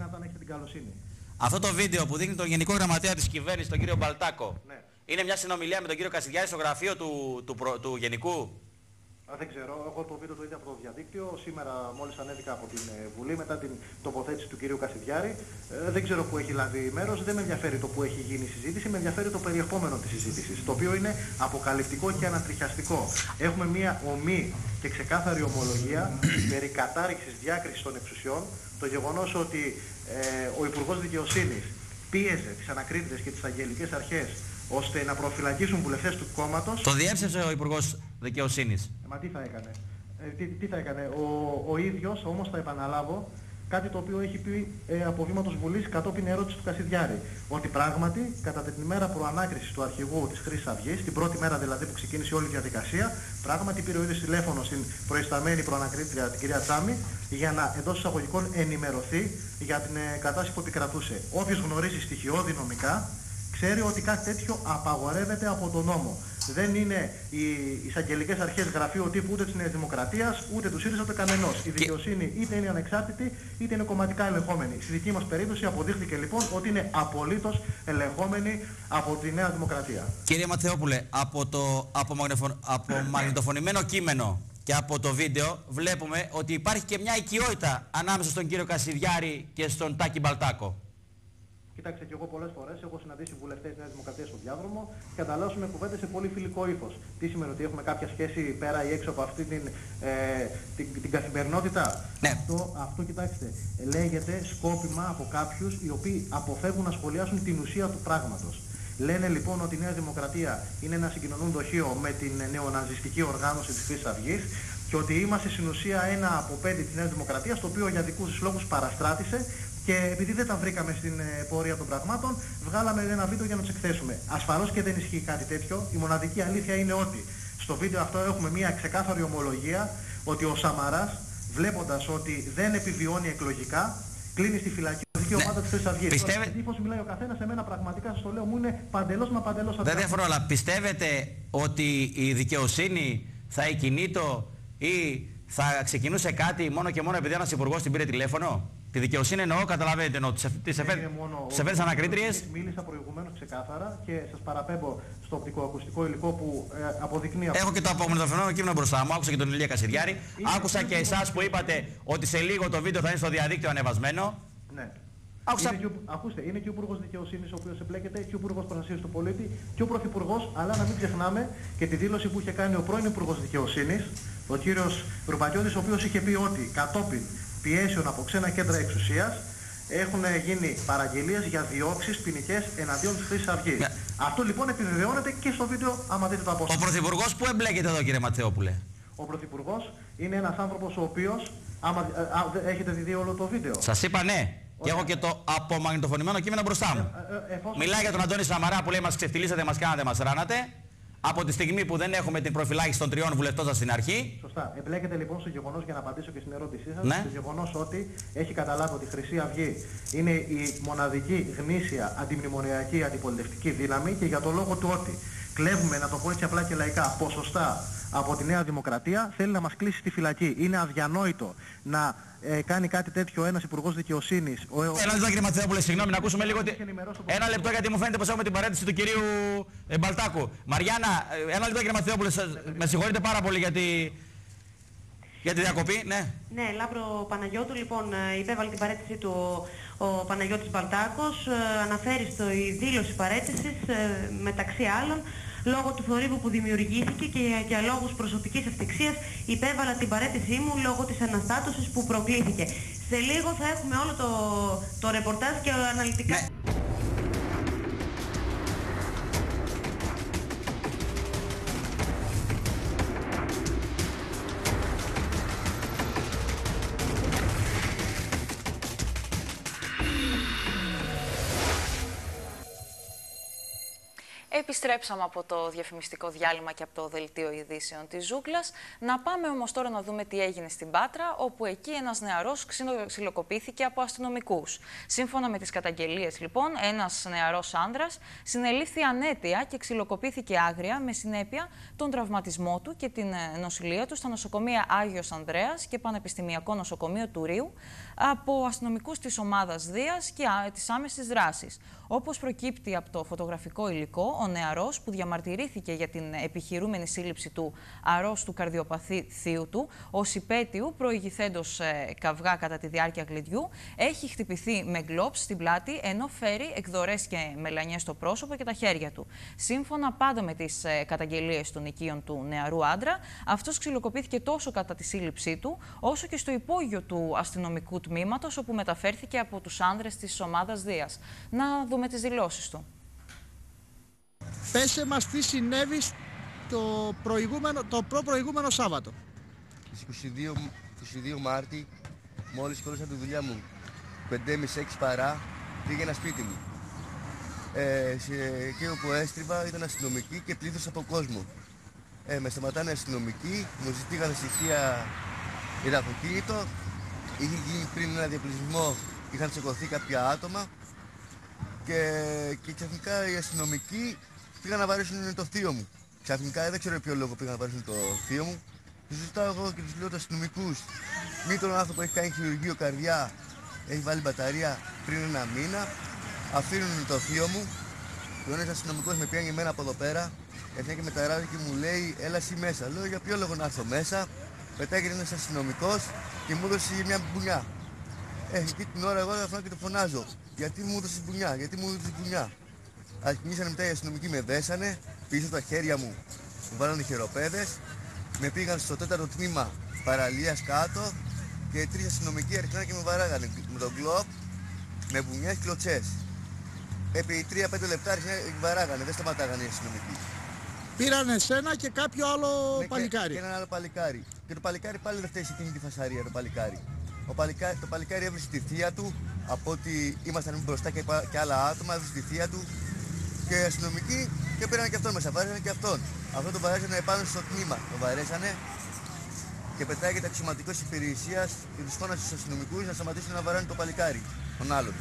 Αυτό το βίντεο που δείχνει τον Γενικό Γραμματέα της κυβέρνησης, τον κύριο Μπαλτάκο, ναι, είναι μια συνομιλία με τον κύριο Κασιδιάρη στο γραφείο του Γενικού. Δεν ξέρω, εγώ το βίντεο το είδα από το διαδίκτυο, σήμερα μόλις ανέβηκα από την Βουλή μετά την τοποθέτηση του κυρίου Κασιδιάρη. Δεν ξέρω που έχει λάβει μέρος, δεν με ενδιαφέρει το που έχει γίνει η συζήτηση, με ενδιαφέρει το περιεχόμενο της συζήτησης, το οποίο είναι αποκαλυπτικό και ανατριχιαστικό. Έχουμε μια ομή και ξεκάθαρη ομολογία περί κατάρριξης διάκρισης των εξουσιών, το γεγονός ότι ο Υπουργός Δικαιοσύνης πίεζε τις ανακρίτριες και τις αγγελικές αρχές ώστε να προφυλακίσουν βουλευτές του κόμματος. Το διέψευσε ο Υπουργός Δικαιοσύνης. Μα τι θα έκανε. Τι θα έκανε. Ο ίδιος, όμως θα επαναλάβω, κάτι το οποίο έχει πει από βήματος Βουλής κατόπιν ερώτηση του Κασιδιάρη. Ότι πράγματι, κατά την ημέρα προανάκρισης του αρχηγού της Χρυσής Αυγής, την πρώτη μέρα δηλαδή που ξεκίνησε όλη η διαδικασία, πράγματι πήρε ο ίδιος τηλέφωνο στην προϊσταμένη προανακρίτρια την κυρία Τσάμη για να εντός εισαγωγικών ενημερωθεί για την κατάσταση που επικρατούσε. Όποιος γνωρίζει στοιχειώδη νομικά, ξέρει ότι κάτι τέτοιο απαγορεύεται από τον νόμο. Δεν είναι οι εισαγγελικές αρχές γραφείο τύπου ούτε της Νέας Δημοκρατίας, ούτε του ΣΥΡΙΖΑ, ούτε κανενός. Η δικαιοσύνη είτε είναι ανεξάρτητη, είτε είναι κομματικά ελεγχόμενη. Στη δική μας περίπτωση αποδείχθηκε λοιπόν ότι είναι απολύτως ελεγχόμενη από τη Νέα Δημοκρατία. Κύριε Ματθιόπουλε, από μαγνητοφωνημένο κείμενο και από το βίντεο βλέπουμε ότι υπάρχει και μια οικειότητα ανάμεσα στον κύριο Κασιδιάρη και στον Τάκη Μπαλτάκο. Κοιτάξτε, και εγώ πολλές φορές έχω συναντήσει βουλευτές Νέας Δημοκρατίας στο διάδρομο και ανταλλάσσουμε κουβέντες σε πολύ φιλικό ύφος. Τι σημαίνει, ότι έχουμε κάποια σχέση πέρα ή έξω από αυτή την καθημερινότητα? Ναι. Αυτό, κοιτάξτε, λέγεται σκόπιμα από κάποιους οι οποίοι αποφεύγουν να σχολιάσουν την ουσία του πράγματος. Λένε λοιπόν ότι η Νέα Δημοκρατία είναι ένα συγκοινωνούν δοχείο με την νεοναζιστική οργάνωση της Χρυσής Αυγής και ότι είμαστε στην ουσία ένα από 5 της Νέας Δημοκρατίας, το οποίο για δικούς τους λόγους παραστράτησε. Και επειδή δεν τα βρήκαμε στην πορεία των πραγμάτων, βγάλαμε ένα βίντεο για να τους εκθέσουμε. Ασφαλώς και δεν ισχύει κάτι τέτοιο. Η μοναδική αλήθεια είναι ότι στο βίντεο αυτό έχουμε μια ξεκάθαρη ομολογία ότι ο Σαμαράς, βλέποντας ότι δεν επιβιώνει εκλογικά, κλείνει στη φυλακή η ομάδα της Χρυσής Αυγής. Πιστεύετε... Τύπος μιλάει ο καθένας, εμένα πραγματικά σας το λέω, μου είναι παντελώς μα παντελώς αδύνατο. Δεν διαφωνώ, αλλά πιστεύετε ότι η δικαιοσύνη θα εκκινήτω ή θα ξεκινούσε κάτι μόνο και μόνο επειδή ένας υπουργός την πήρε τηλέφωνο? Τη δικαιοσύνη εννοώ, καταλαβαίνετε, εννοώ τις εφέτες ανακρίτριες. Μίλησα προηγουμένως ξεκάθαρα και σας παραπέμπω στο οπτικοακουστικό υλικό που αποδεικνύει αυτό. Έχω και το απομονητοφωνημένο κείμενο μπροστά μου, άκουσα και τον Ηλία Κασιδιάρη. Άκουσα και εσάς που είπατε ότι σε λίγο το βίντεο θα είναι στο διαδίκτυο ανεβασμένο. Ναι. Ακούστε, είναι και ο Υπουργός Δικαιοσύνης ο οποίος εμπλέκεται και ο Υπουργός Προστασίας του Πολίτη και ο Πρωθυπουργός, αλλά να μην ξεχνάμε και τη δήλωση που είχε κάνει ο πρώην Υπουργός Δικαιοσύνης, ο κύριος Ρουπακιώτης, ο οποίος είχε πει ότι κατόπιν πιέσεων από ξένα κέντρα εξουσίας έχουν γίνει παραγγελίες για διώξεις ποινικές εναντίον της Χρυσής Αυγής. Ναι. Αυτό λοιπόν επιβεβαιώνεται και στο βίντεο, άμα δείτε το απόσταση. Ο Πρωθυπουργός που εμπλέκεται εδώ, κύριε Ματθιόπουλε? Ο Πρωθυπουργός είναι ένας άνθρωπος ο οποίος, άμα έχετε δει όλο το βίντεο. Σας είπα ναι. Και έχω και το απομαγνητοφωνημένο κείμενο μπροστά μου. Μιλάει για τον Αντώνη Σαμαρά που λέει μας ξεφτυλίσατε, μας κάνατε, μας ράνατε. Από τη στιγμή που δεν έχουμε την προφυλάκηση των 3 βουλευτών σας στην αρχή. Σωστά. Εμπλέκεται λοιπόν στο γεγονός, για να απαντήσω και στην ερώτησή σας, Ναι. στο γεγονός ότι έχει καταλάβει ότι η Χρυσή Αυγή είναι η μοναδική γνήσια αντιμνημονιακή αντιπολιτευτική δύναμη και για το λόγο του ότι κλέβουμε, να το πω έτσι απλά και λαϊκά, ποσοστά από τη Νέα Δημοκρατία, θέλει να μας κλείσει στη φυλακή. Είναι αδιανόητο να κάνει κάτι τέτοιο ένας Υπουργός Δικαιοσύνης. Ένα λεπτό κύριε Ματθεόπουλε, συγγνώμη, να ακούσουμε λίγο. Ένα λεπτό γιατί μου φαίνεται πως έχουμε την παρέτηση του κυρίου Μπαλτάκου. Μαριάννα, ένα λεπτό κύριε Ματθεόπουλε, με συγχωρείτε πάρα πολύ για τη διακοπή. Ναι. Ναι, Λάμπρο Παναγιώτου, λοιπόν, υπέβαλε την παρέτησή του ο Παναγιώτης Μπαλτάκος. Αναφέρει στη δήλωση παρέτησης, μεταξύ άλλων, λόγω του θορύβου που δημιουργήθηκε και για λόγους προσωπικής ευτυχίας υπέβαλα την παρέτησή μου λόγω της αναστάτωσης που προκλήθηκε. Σε λίγο θα έχουμε όλο το ρεπορτάζ και αναλυτικά... Ναι. Επιστρέψαμε από το διαφημιστικό διάλειμμα και από το δελτίο ειδήσεων της Ζούγκλας. Να πάμε όμως τώρα να δούμε τι έγινε στην Πάτρα, όπου εκεί ένας νεαρός ξυλοκοπήθηκε από αστυνομικούς. Σύμφωνα με τις καταγγελίες, λοιπόν, ένας νεαρός άνδρας συνελήφθη ανέτεια και ξυλοκοπήθηκε άγρια, με συνέπεια τον τραυματισμό του και την νοσηλεία του στα νοσοκομεία Άγιος Ανδρέας και Πανεπιστημιακό Νοσοκομείο του Ρίου από αστυνομικούς της ομάδας Δίας και της άμεσης δράσης. Όπως προκύπτει από το φωτογραφικό υλικό, ο νεαρός που διαμαρτυρήθηκε για την επιχειρούμενη σύλληψη του αρρώστου καρδιοπαθή θείου του, ως υπέτειου προηγηθέντος καυγά κατά τη διάρκεια γλεντιού, έχει χτυπηθεί με γκλόπς στην πλάτη, ενώ φέρει εκδορές και μελανιές στο πρόσωπο και τα χέρια του. Σύμφωνα πάντα με τις καταγγελίες των οικείων του νεαρού άντρα, αυτός ξυλοκοπήθηκε τόσο κατά τη σύλληψή του, όσο και στο υπόγειο του αστυνομικού τμήματος, όπου μεταφέρθηκε από τους άνδρες της ομάδας Δίας. Να δούμε τις δηλώσεις του. Πέσε μας τι συνέβη το προπροηγούμενο Σάββατο. Στις 22 Μάρτη, μόλις κόλλησα τη δουλειά μου 5:30-6 παρά, πήγαινα σπίτι μου. Εκεί όπου έστριβα ήταν αστυνομικοί και πλήθος από κόσμο. Με σταματάνε αστυνομικοί, μου ζητήγαν στοιχεία για το αυτοκίνητο. Είχε γίνει πριν ένα διαπλησμό, είχαν τσεκωθεί κάποια άτομα και ξαφνικά οι αστυνομικοί πήγαν να βαρέσουν το θείο μου. Ξαφνικά δεν ξέρω ποιο λόγο πήγαν να βαρέσουν το θείο μου. Τους ζητάω εγώ και τους λέω τους αστυνομικούς, μην τον άνθρωπο έχει κάνει χειρουργείο καρδιά, έχει βάλει μπαταρία πριν ένα μήνα, αφήνουν το θείο μου. Και ένας αστυνομικός με πιάνει εμένα από εδώ πέρα, έφτιανε και με τα ράδια και μου λέει έλα εσύ μέσα. Λέω για ποιο λόγο να έρθω μέσα. Πετάγεται ένας αστυνομικός και μου έδωσε μια μπουνιά. Εκεί την ώρα εγώ θα και το φωνάζω. Γιατί μου έδωσες μπουνιά, γιατί μου έδωσες μπουνιά. Αρχίσανε μετά οι αστυνομικοί, με δέσανε πίσω τα χέρια μου, μου βάλανε χειροπέδες, με πήγαν στο 4ο τμήμα παραλίας κάτω και 3 αστυνομικοί αρχίσανε και με βαράγανε με τον γκλόπ, με μπουνιές και κλωτσές. Επί 3-5 λεπτά αρχίσανε και βαράγανε, δεν σταματάγανε οι αστυνομικοί. Πήραν εσένα και κάποιο άλλο παλικάρι. Και έναν άλλο παλικάρι. Και το παλικάρι πάλι δεν φταίει σε εκείνη τη φασαρία, το παλικάρι. Το παλικάρι έβρισε τη θεία του, από ότι ήμασταν μπροστά και άλλα άτομα, έβρισε τη θεία του. Και οι αστυνομικοί και πήραν και αυτόν μέσα, βαρέσανε και αυτόν. Αυτό τον βαρέσανε επάνω στο τμήμα. Τον βαρέσανε και πετάγεται αξιωματικός υπηρεσίας και τους φώνασε στους αστυνομικούς να σταματήσουν να βαράνε το παλικάρι, τον άλλον.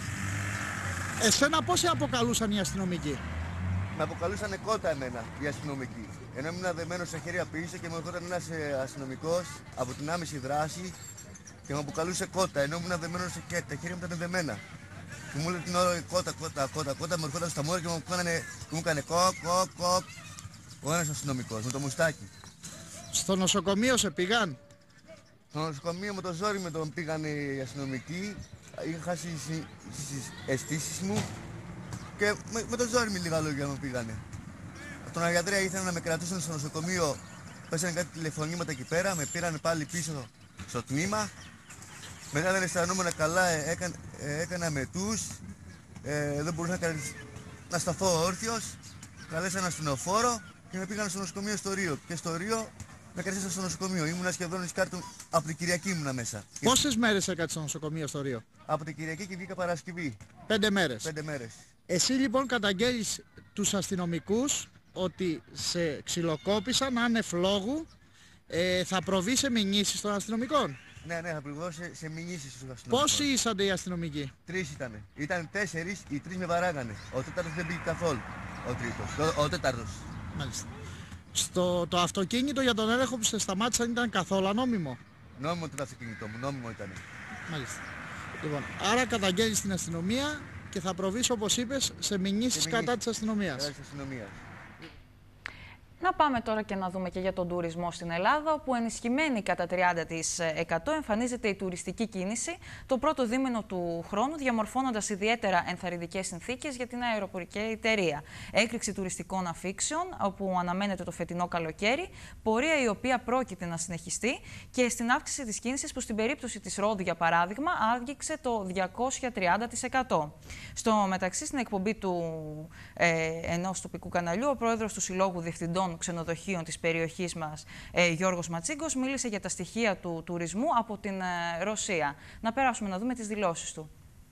Εσένα πώς σε αποκαλούσαν οι αστυνομικοί? Με αποκαλούσανε κότα εμένα οι αστυνομικοί. Ενώ ήμουν δεμένος στα χέρια πίσω και μου ερχόταν ένας αστυνομικός από την άμεση δράση και με αποκαλούσε κότα, ενώ ήμουν δεμένος στα χέρια, τα χέρια μου ήταν δεμένα. Και μου λέει την ώρα κότα, μου ερχόταν στα μόρια και μου έκανε κοκ, ο ένας αστυνομικός με το μουστάκι. Στο νοσοκομείο σε πήγαν? Στο νοσοκομείο με το ζόρι με τον πήγαν οι αστυνομικοί, είχα χάσει τις αισθήσεις μου και με το ζόρι με λίγα λόγια με πήγανε. Από τον Αγιαδρέα ήθελαν να με κρατήσουν στο νοσοκομείο, πέσανε κάτι τηλεφωνήματα εκεί πέρα, με πήραν πάλι πίσω στο τμήμα. Μετά δεν αισθανόμουν καλά, έκανα μετούς, δεν μπορούσα να σταθώ όρθιος, καλέσαν ένα ασθενοφόρο και με πήγαν στο νοσοκομείο στο Ρίο. Και στο Ρίο Με κρατήσαν στο νοσοκομείο. Ήμουνα σχεδόν σκάρτου από την Κυριακή ήμουνα μέσα. Πόσες μέρες έκατσε στο νοσοκομείο στο Ρίο? Από την Κυριακή και βγήκα Παρασκευή. 5 μέρες. 5 μέρες. Εσύ λοιπόν καταγγέλεις τους αστυνομικούς ότι σε ξυλοκόπησαν άνευ λόγου, θα προβεί σε μηνύσεις των αστυνομικών. Ναι, θα προβώ σε μηνύσεις στους αστυνομικούς. Πόσοι ήσατε οι αστυνομικοί? 3 ήτανε. Ήταν 4, οι 3 με βαράγανε. Ο τέταρτος δεν πήγε καθόλου. Ο τρίτος. Ο τέταρτος. Μάλιστα. Το αυτοκίνητο για τον έλεγχο που σε σταμάτησαν ήταν καθόλου ανόμιμο? Νόμιμο το αυτοκίνητό μου, νόμιμο ήταν. Μάλιστα. Λοιπόν, άρα καταγγέλεις την αστυνομία και θα προβείς, όπως είπες, σε μηνύσεις κατά της αστυνομίας. Να πάμε τώρα και να δούμε και για τον τουρισμό στην Ελλάδα, όπου ενισχυμένη κατά 30% εμφανίζεται η τουριστική κίνηση το πρώτο δίμηνο του χρόνου, διαμορφώνοντας ιδιαίτερα ενθαρρυντικές συνθήκες για την αεροπορική εταιρεία. Έκρηξη τουριστικών αφήξεων, όπου αναμένεται το φετινό καλοκαίρι, πορεία η οποία πρόκειται να συνεχιστεί και στην αύξηση της κίνησης που στην περίπτωση της Ρόδου, για παράδειγμα, άγγιξε το 230%. Στο μεταξύ, στην εκπομπή ενός τοπικού καναλιού, ο πρόεδρος του Συλλόγου Διευθυντών Ξενοδοχείων της περιοχής μας, Γιώργος Ματσίγκος, μίλησε για τα στοιχεία του τουρισμού από την Ρωσία. Να περάσουμε να δούμε τις δηλώσεις του.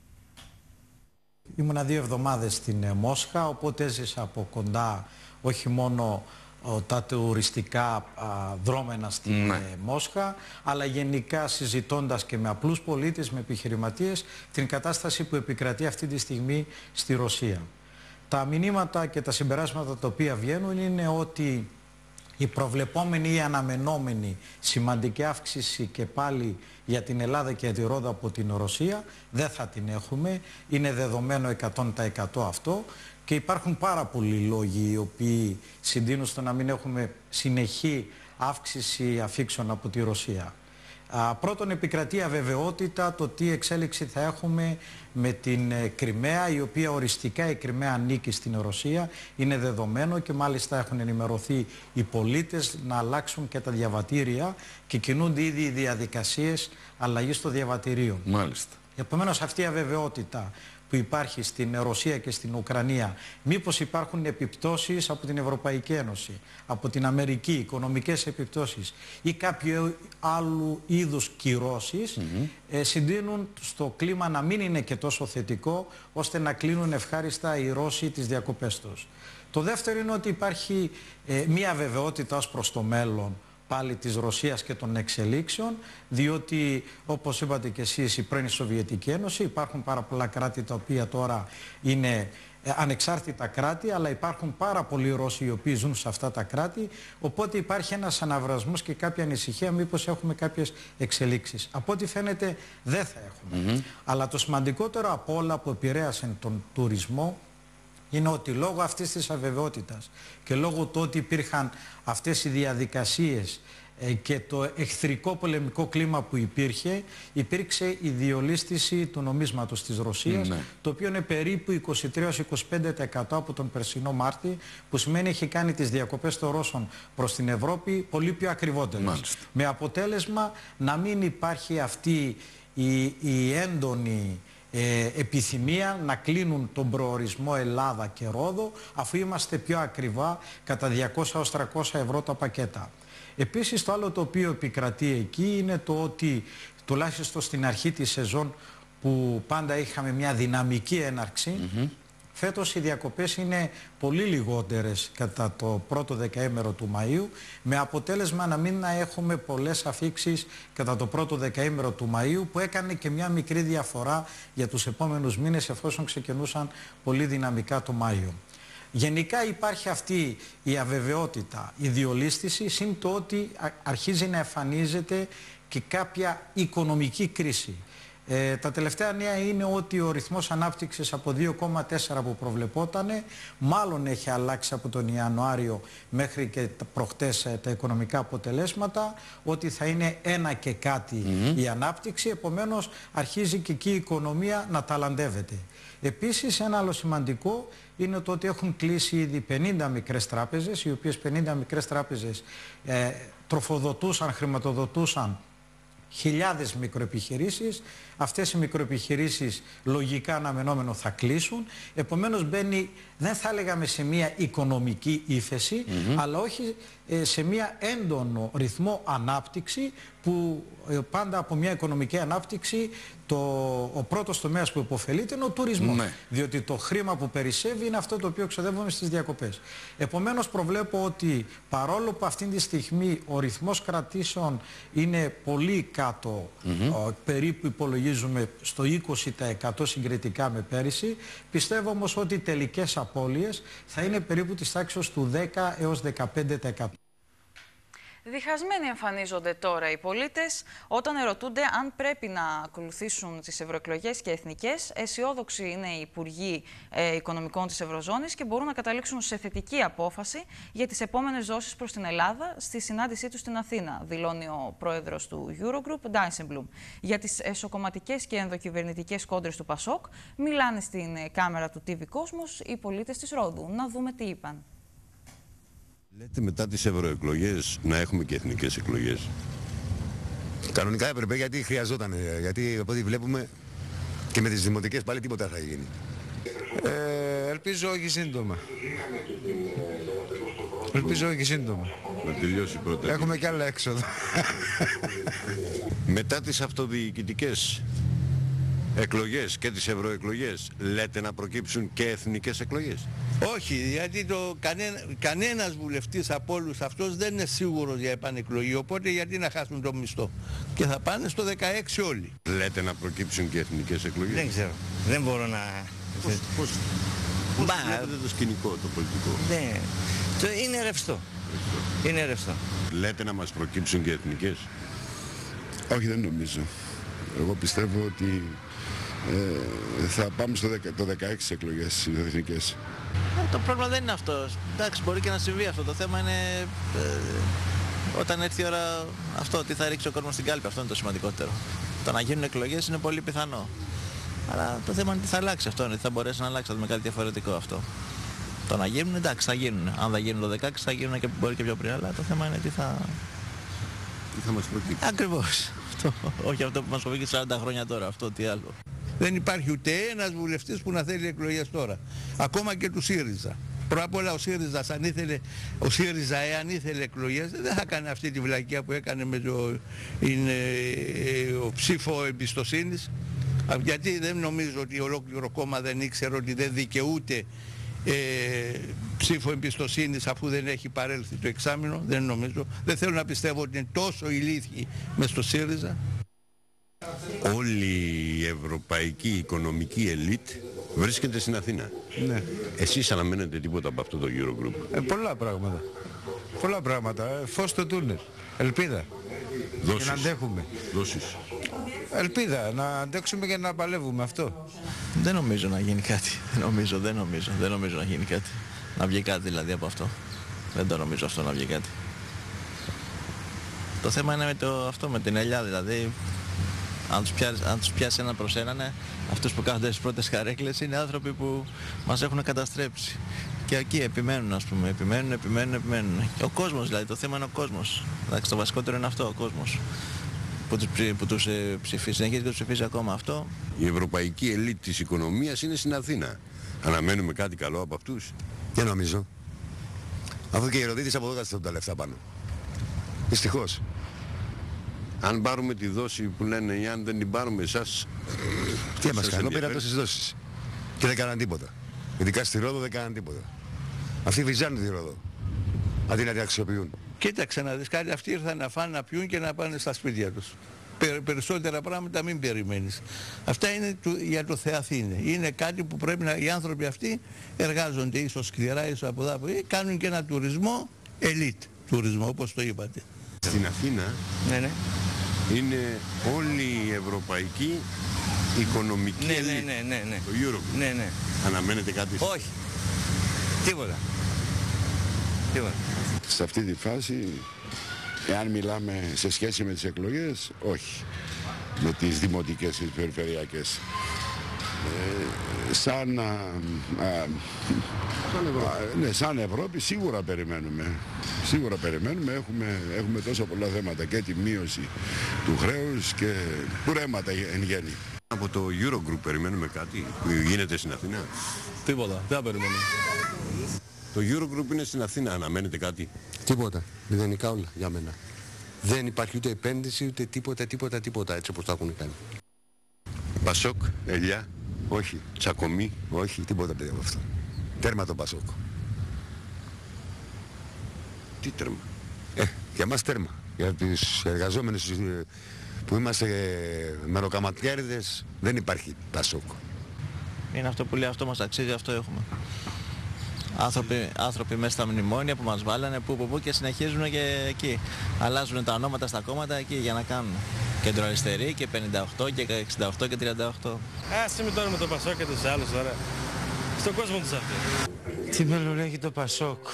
Ήμουνα 2 εβδομάδες στην Μόσχα, οπότε έζησα από κοντά όχι μόνο τα τουριστικά δρόμενα στην Μόσχα, αλλά γενικά συζητώντας και με απλούς πολίτες, με επιχειρηματίες, την κατάσταση που επικρατεί αυτή τη στιγμή στη Ρωσία. Τα μηνύματα και τα συμπεράσματα τα οποία βγαίνουν είναι ότι η προβλεπόμενη ή αναμενόμενη σημαντική αύξηση και πάλι για την Ελλάδα και τη Ρόδο από την Ρωσία δεν θα την έχουμε. Είναι δεδομένο 100% αυτό και υπάρχουν πάρα πολλοί λόγοι οι οποίοι συντείνουν στο να μην έχουμε συνεχή αύξηση αφήξεων από τη Ρωσία. Πρώτον, επικρατεί αβεβαιότητα το τι εξέλιξη θα έχουμε με την Κριμαία, η οποία οριστικά η Κριμαία ανήκει στην Ρωσία, είναι δεδομένο και μάλιστα έχουν ενημερωθεί οι πολίτες να αλλάξουν και τα διαβατήρια και κινούνται ήδη οι διαδικασίες αλλαγής των διαβατηρίων. Μάλιστα. Επομένως, αυτή η αβεβαιότητα που υπάρχει στην Ρωσία και στην Ουκρανία, μήπως υπάρχουν επιπτώσεις από την Ευρωπαϊκή Ένωση, από την Αμερική, οικονομικές επιπτώσεις ή κάποιο άλλου είδους κυρώσεις, συντείνουν στο κλίμα να μην είναι και τόσο θετικό, ώστε να κλείνουν ευχάριστα οι Ρώσοι τις διακοπές τους. Το δεύτερο είναι ότι υπάρχει μία βεβαιότητα ως προς το μέλλον πάλι της Ρωσίας και των εξελίξεων, διότι όπως είπατε και εσείς η πρώην Σοβιετική Ένωση, υπάρχουν πάρα πολλά κράτη τα οποία τώρα είναι ανεξάρτητα κράτη, αλλά υπάρχουν πάρα πολλοί Ρώσοι οι οποίοι ζουν σε αυτά τα κράτη, οπότε υπάρχει ένας αναβρασμός και κάποια ανησυχία μήπως έχουμε κάποιες εξελίξεις. Από ό,τι φαίνεται δεν θα έχουμε. Αλλά το σημαντικότερο από όλα που επηρέασαν τον τουρισμό είναι ότι λόγω αυτής της αβεβαιότητας και λόγω του ότι υπήρχαν αυτές οι διαδικασίες και το εχθρικό πολεμικό κλίμα που υπήρξε η διολίσθηση του νομίσματος της Ρωσίας, το οποίο είναι περίπου 23-25% από τον περσινό Μάρτη, που σημαίνει έχει κάνει τις διακοπές των Ρώσων προς την Ευρώπη πολύ πιο ακριβότερες. Με αποτέλεσμα να μην υπάρχει αυτή η έντονη επιθυμία να κλείνουν τον προορισμό Ελλάδα και Ρόδο, αφού είμαστε πιο ακριβά κατά 200-300 ευρώ τα πακέτα. Επίσης το άλλο το οποίο επικρατεί εκεί είναι το ότι τουλάχιστον στην αρχή της σεζόν που πάντα είχαμε μια δυναμική έναρξη, φέτος οι διακοπές είναι πολύ λιγότερες κατά το πρώτο δεκαήμερο του Μαΐου, με αποτέλεσμα να μην έχουμε πολλές αφήξεις κατά το πρώτο δεκαήμερο του Μαΐου, που έκανε και μια μικρή διαφορά για τους επόμενους μήνες, εφόσον ξεκινούσαν πολύ δυναμικά το Μάιο. Γενικά υπάρχει αυτή η αβεβαιότητα, η διολίσθηση, συν το ότι αρχίζει να εμφανίζεται και κάποια οικονομική κρίση. Τα τελευταία νέα είναι ότι ο ρυθμός ανάπτυξης από 2,4 που προβλεπότανε μάλλον έχει αλλάξει από τον Ιανουάριο μέχρι και προχτές τα οικονομικά αποτελέσματα, ότι θα είναι 1 και κάτι η ανάπτυξη, επομένως αρχίζει και εκεί η οικονομία να ταλαντεύεται. Επίσης ένα άλλο σημαντικό είναι το ότι έχουν κλείσει ήδη 50 μικρές τράπεζες, οι οποίες 50 μικρές τράπεζες τροφοδοτούσαν, χρηματοδοτούσαν χιλιάδες μικροεπιχειρήσεις. Αυτές οι μικροεπιχειρήσεις λογικά αναμενόμενο θα κλείσουν. Επομένως μπαίνει, δεν θα έλεγαμε σε μια οικονομική ύφεση, αλλά όχι σε μια έντονο ρυθμό ανάπτυξη, που πάντα από μια οικονομική ανάπτυξη ο πρώτος τομέας που υποφελείται είναι ο τουρισμός. Διότι το χρήμα που περισσεύει είναι αυτό το οποίο ξοδεύουμε στις διακοπές. Επομένως προβλέπω ότι παρόλο που αυτή τη στιγμή ο ρυθμός κρατήσεων είναι πολύ κάτω, περίπου υπολογίζουμε στο 20% συγκριτικά με πέρυσι, πιστεύω όμως ότι οι τελικές απώλειες θα είναι περίπου της τάξης του 10 έως 15%. Διχασμένοι εμφανίζονται τώρα οι πολίτες όταν ερωτούνται αν πρέπει να ακολουθήσουν τις ευρωεκλογές και εθνικές. Αισιόδοξοι είναι οι υπουργοί οικονομικών της Ευρωζώνης και μπορούν να καταλήξουν σε θετική απόφαση για τις επόμενες δόσεις προς την Ελλάδα στη συνάντησή τους στην Αθήνα, δηλώνει ο πρόεδρος του Eurogroup, Dijsselbloem. Για τις εσωκομματικές και ενδοκυβερνητικές κόντρες του ΠΑΣΟΚ μιλάνε στην κάμερα του TV Κόσμος οι πολίτες της Ρόδου. Να δούμε τι είπαν. Λέτε μετά τις ευρωεκλογές να έχουμε και εθνικές εκλογές. Κανονικά έπρεπε, γιατί χρειαζόταν. Γιατί από ό,τι βλέπουμε και με τις δημοτικές πάλι τίποτα θα γίνει. Ελπίζω όχι σύντομα. Ελπίζω όχι σύντομα. Να τελειώσει πρώτα. Έχουμε και άλλα έξοδα. Μετά τις αυτοδιοικητικές εκλογές και τις ευρωεκλογές λέτε να προκύψουν και εθνικές εκλογές? Όχι, γιατί κανένας βουλευτής από όλους αυτός δεν είναι σίγουρος για επανεκλογή, οπότε γιατί να χάσουν το μισθό. Και θα πάνε στο 16 όλοι. Λέτε να προκύψουν και εθνικές εκλογές? Δεν ξέρω, δεν μπορώ να... Πώς βλέπετε το σκηνικό, το πολιτικό? Ναι, είναι ρευστό. Είναι ρευστό. Λέτε να μας προκύψουν και εθνικές? Όχι, δεν νομίζω. Εγώ πιστεύω ότι θα πάμε το 16 εκλογές εθνικές. Το πρόβλημα δεν είναι αυτό. Εντάξει, μπορεί και να συμβεί αυτό. Το θέμα είναι όταν έρθει η ώρα αυτό, τι θα ρίξει ο κόσμος στην κάλπη. Αυτό είναι το σημαντικότερο. Το να γίνουν εκλογές είναι πολύ πιθανό. Αλλά το θέμα είναι τι θα αλλάξει αυτό, τι θα μπορέσει να αλλάξει, θα δούμε κάτι διαφορετικό αυτό. Το να γίνουν, εντάξει, θα γίνουν. Αν θα γίνουν το 16, θα γίνουν και μπορεί και πιο πριν. Αλλά το θέμα είναι τι θα μας προκύψει. Ακριβώς. Όχι αυτό που μας προκύψει 40 χρόνια τώρα, αυτό τι άλλο. Δεν υπάρχει ούτε ένας βουλευτής που να θέλει εκλογές τώρα. Ακόμα και του ΣΥΡΙΖΑ. Πρώτα απ' όλα ο ΣΥΡΙΖΑ εάν ήθελε εκλογές δεν θα κάνει αυτή τη βλακεία που έκανε με το ψήφο εμπιστοσύνης. Γιατί δεν νομίζω ότι ολόκληρο κόμμα δεν ήξερε ότι δεν δικαιούται ψήφο εμπιστοσύνης αφού δεν έχει παρέλθει το εξάμηνο. Δεν νομίζω. Δεν θέλω να πιστεύω ότι είναι τόσο ηλίθιοι μες στο ΣΥΡΙΖΑ. Όλη η ευρωπαϊκή οικονομική ελίτ βρίσκεται στην Αθήνα. Ναι. Εσείς αναμένετε τίποτα από αυτό το Eurogroup? Πολλά πράγματα. Πολλά πράγματα. Φως στο τούνελ. Ελπίδα. Δόσεις. Και να αντέχουμε. Δόσεις. Ελπίδα. Να αντέξουμε και να παλεύουμε αυτό. Δεν νομίζω να γίνει κάτι. Δεν νομίζω να γίνει κάτι. Να βγει κάτι δηλαδή από αυτό. Δεν το νομίζω αυτό να βγει κάτι. Το θέμα είναι με την ελιά δηλαδή. Αν τους πιάσει ένα προς έναν, αυτούς που κάθονται στις πρώτες καρέκλες είναι άνθρωποι που μας έχουν καταστρέψει. Και εκεί επιμένουν, ας πούμε, επιμένουν. Ο κόσμος δηλαδή, το θέμα είναι ο κόσμος. Εντάξει, το βασικότερο είναι αυτό, ο κόσμος. Που τους ψηφίζει, συνεχίζει και τους ψηφίζει ακόμα αυτό. Η ευρωπαϊκή ελίτ της οικονομίας είναι στην Αθήνα. Αναμένουμε κάτι καλό από αυτούς? Δεν νομίζω. Αφού και οι Ροδίτες από εδώ κάθισαν τα λεφτά πάνω. Δυστυχώς. Αν πάρουμε τη δόση που λένε, ή αν δεν την πάρουμε εσάς... Τι μας κάνουν, πήραν τόσες δόσεις. Και δεν κάναν τίποτα. Ειδικά στη Ρόδο δεν κάναν τίποτα. Αυτοί βυζάνε τη Ρόδο. Αντί να την αξιοποιούν. Κοίταξε να δεις κάτι, αυτοί ήρθαν να φάνε, να πιούν και να πάνε στα σπίτια τους. Περισσότερα πράγματα μην περιμένεις. Αυτά είναι για το Θεαθήνε. Είναι κάτι που πρέπει οι άνθρωποι αυτοί εργάζονται ίσως σκληρά, ίσως από εδώ, κάνουν και ένα τουρισμό, elite τουρισμό όπως το είπατε. Στην Αθήνα είναι όλη η ευρωπαϊκή οικονομική ελίτ. Ναι. Το Eurogroup. Ναι. Αναμένετε κάτι? Όχι. Τίποτα. Σε αυτή τη φάση, εάν μιλάμε σε σχέση με τις εκλογές, όχι. Με τις δημοτικές, τις περιφερειακές. Σαν Ευρώπη σίγουρα περιμένουμε. Σίγουρα περιμένουμε. Έχουμε τόσα πολλά θέματα και τη μείωση του χρέους και κουρέματα εν γέννη. Από το Eurogroup περιμένουμε κάτι που γίνεται στην Αθήνα? Τίποτα, δεν περιμένουμε. Το Eurogroup είναι στην Αθήνα, αναμένετε κάτι? Τίποτα, μηδενικά όλα για μένα. Δεν υπάρχει ούτε επένδυση ούτε τίποτα έτσι όπως το έχουν κάνει. Πασόκ, ελιά, όχι. Τσακωμή, όχι, τίποτα παιδί από αυτό. Τέρμα το Πασόκ. Τι τέρμα? Για μας τέρμα. Για τους εργαζόμενους που είμαστε μεροκαματιάριδες δεν υπάρχει Πασόκ. Είναι αυτό που λέει, αυτό μας αξίζει, αυτό έχουμε. Άνθρωποι μέσα στα μνημόνια που μας βάλανε, που και συνεχίζουν και εκεί. Αλλάζουν τα ονόματα στα κόμματα εκεί για να κάνουν. Κεντροαριστερή και 58 και 68 και 38. Άσε μην τώρα με το Πασόκ και τους άλλους τώρα. Στον κόσμο τους αυτοί. Τι μέλλον έχει το Πασόκ?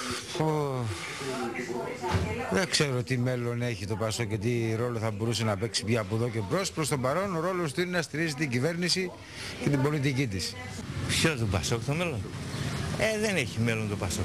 Δεν ξέρω τι μέλλον έχει το Πασόκ και τι ρόλο θα μπορούσε να παίξει πια από εδώ και μπρος. Προς τον παρόν ο ρόλος του είναι να στηρίζει την κυβέρνηση και την πολιτική της. Ποιο το Πασόκ το μέλλον? Δεν έχει μέλλον το Πασόκ.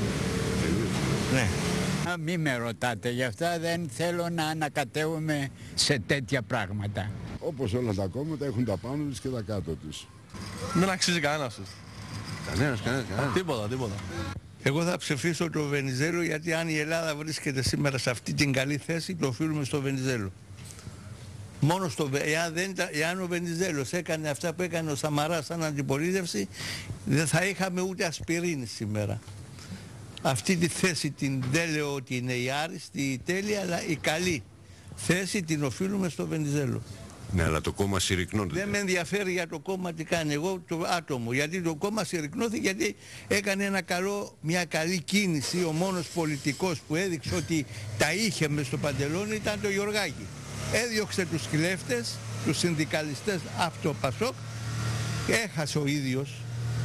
Ναι. Μη με ρωτάτε, γι' αυτά δεν θέλω να ανακατεύουμε σε τέτοια πράγματα. Όπως όλα τα κόμματα έχουν τα πάνω τους και τα κάτω τους. Δεν αξίζει κανένας τους. Κανένας. Τίποτα. Εγώ θα ψηφίσω το Βενιζέλο, γιατί αν η Ελλάδα βρίσκεται σήμερα σε αυτή την καλή θέση, το οφείλουμε στο Βενιζέλο. Μόνο εάν ο Βενιζέλος έκανε αυτά που έκανε ο Σαμαράς σαν αντιπολίτευση, δεν θα είχαμε ούτε ασπιρίνη σήμερα. Αυτή τη θέση δεν λέω ότι είναι η άριστη, η τέλεια, αλλά η καλή θέση την οφείλουμε στο Βενιζέλο. Ναι, αλλά το κόμμα συρρυκνώνεται. Δεν με ενδιαφέρει για το κόμμα τι κάνει, εγώ το άτομο. Γιατί το κόμμα συρρυκνώθηκε, γιατί έκανε μια καλή κίνηση. Ο μόνος πολιτικός που έδειξε ότι τα είχε μες στο παντελόνι ήταν το Γιωργάκη. Έδιωξε τους κλέφτες, τους συνδικαλιστές από το Πασόκ, έχασε ο ίδιος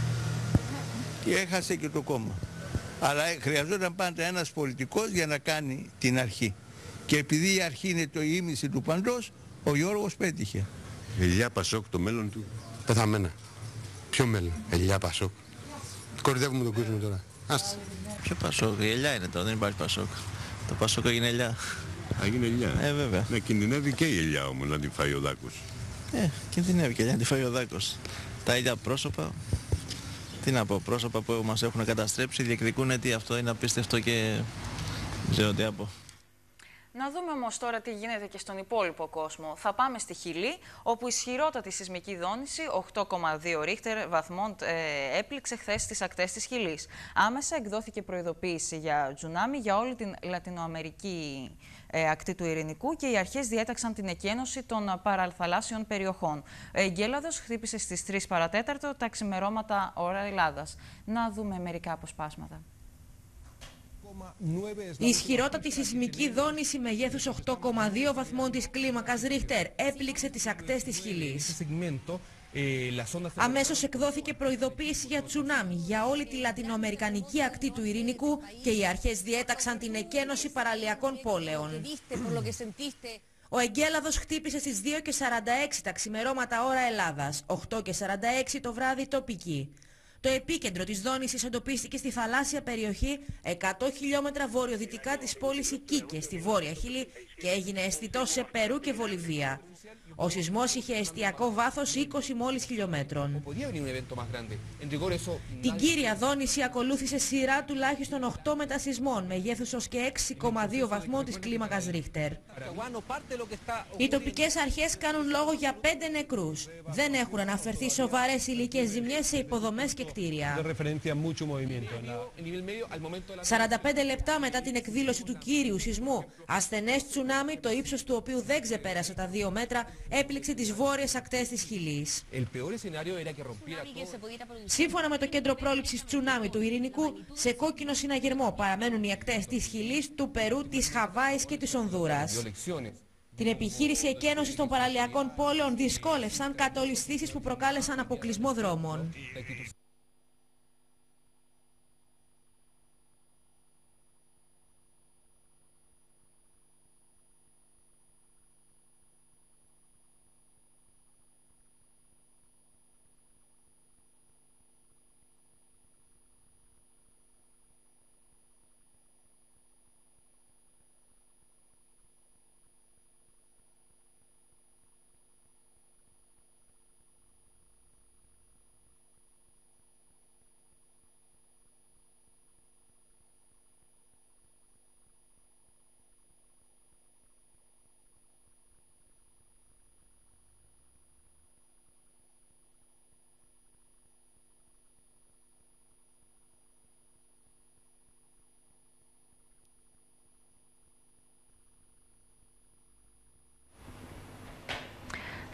και έχασε και το κόμμα. Αλλά χρειαζόταν πάντα ένας πολιτικός για να κάνει την αρχή. Και επειδή η αρχή είναι το ήμιση του παντός, ο Γιώργος πέτυχε. Ελιά Πασόκ, το μέλλον του? Πεθαμένα. Ποιο μέλλον? Ελιά Πασόκ. Κορυδεύουμε τον κόσμο τώρα. Άστε. Ποιο Πασόκ? Η ελιά είναι τώρα, δεν υπάρχει Πασόκ. Το Πασόκ έγινε ελιά. Έγινε ελιά. Βέβαια. Ναι, κινδυνεύει και η ελιά όμως να την φάει ο Δάκος. Κινδυνεύει και ελιά να την φάει ο Δάκος. Τα ίδια πρόσωπα. Τι να πω, πρόσωπα που μας έχουν καταστρέψει, διεκδικούν τι, αυτό είναι απίστευτο και δεν ξέρω τι από. Να δούμε όμως τώρα τι γίνεται και στον υπόλοιπο κόσμο. Θα πάμε στη Χιλή, όπου ισχυρότατη σεισμική δόνηση 8,2 ρίχτερ βαθμών έπληξε χθες στις ακτές της Χιλής. Άμεσα εκδόθηκε προειδοποίηση για τζουνάμι για όλη την Λατινοαμερική ακτή του Ειρηνικού και οι αρχές διέταξαν την εκένωση των παραθαλάσσιων περιοχών. Ο εγκέλαδος χτύπησε στις 3 παρατέταρτο τα ξημερώματα ώρα Ελλάδας. Να δούμε μερικά αποσπάσματα. Η ισχυρότατη σεισμική δόνηση μεγέθους 8,2 βαθμών της κλίμακας Ρίχτερ έπληξε τις ακτές της Χιλής. Αμέσως εκδόθηκε προειδοποίηση για τσουνάμι για όλη τη λατινοαμερικανική ακτή του Ειρηνικού και οι αρχές διέταξαν την εκένωση παραλιακών πόλεων. Ο εγκέλαδος χτύπησε στις 2:46 τα ξημερώματα ώρα Ελλάδας, 8:46 το βράδυ τοπική. Το επίκεντρο της δόνησης εντοπίστηκε στη θαλάσσια περιοχή 100 χιλιόμετρα βορειοδυτικά της πόλης Ικίκε στη Βόρεια Χιλή και έγινε αισθητό σε Περού και Βολιβία. Ο σεισμός είχε εστιακό βάθος 20 μόλις χιλιόμετρων. Την κύρια δόνηση ακολούθησε σειρά τουλάχιστον 8 μετασεισμών μεγέθους ως και 6,2 βαθμών της κλίμακας Ρίχτερ. Οι τοπικές αρχές κάνουν λόγο για 5 νεκρούς. Δεν έχουν αναφερθεί σοβαρές υλικές ζημιές σε υποδομές και κτίρια. 45 λεπτά μετά την εκδήλωση του κύριου σεισμού, ασθενές τσουνάμι, το ύψος του οποίου δεν ξεπέρασε τα 2 μέτρα, έπληξε τις βόρειες ακτές της Χιλής. Σύμφωνα με το Κέντρο Πρόληψης Τσουνάμι του Ειρηνικού, σε κόκκινο συναγερμό παραμένουν οι ακτές της Χιλής, του Περού, της Χαβάης και της Ονδούρας. Την επιχείρηση εκένωσης των παραλιακών πόλεων δυσκόλευσαν κατολισθήσεις που προκάλεσαν αποκλεισμό δρόμων.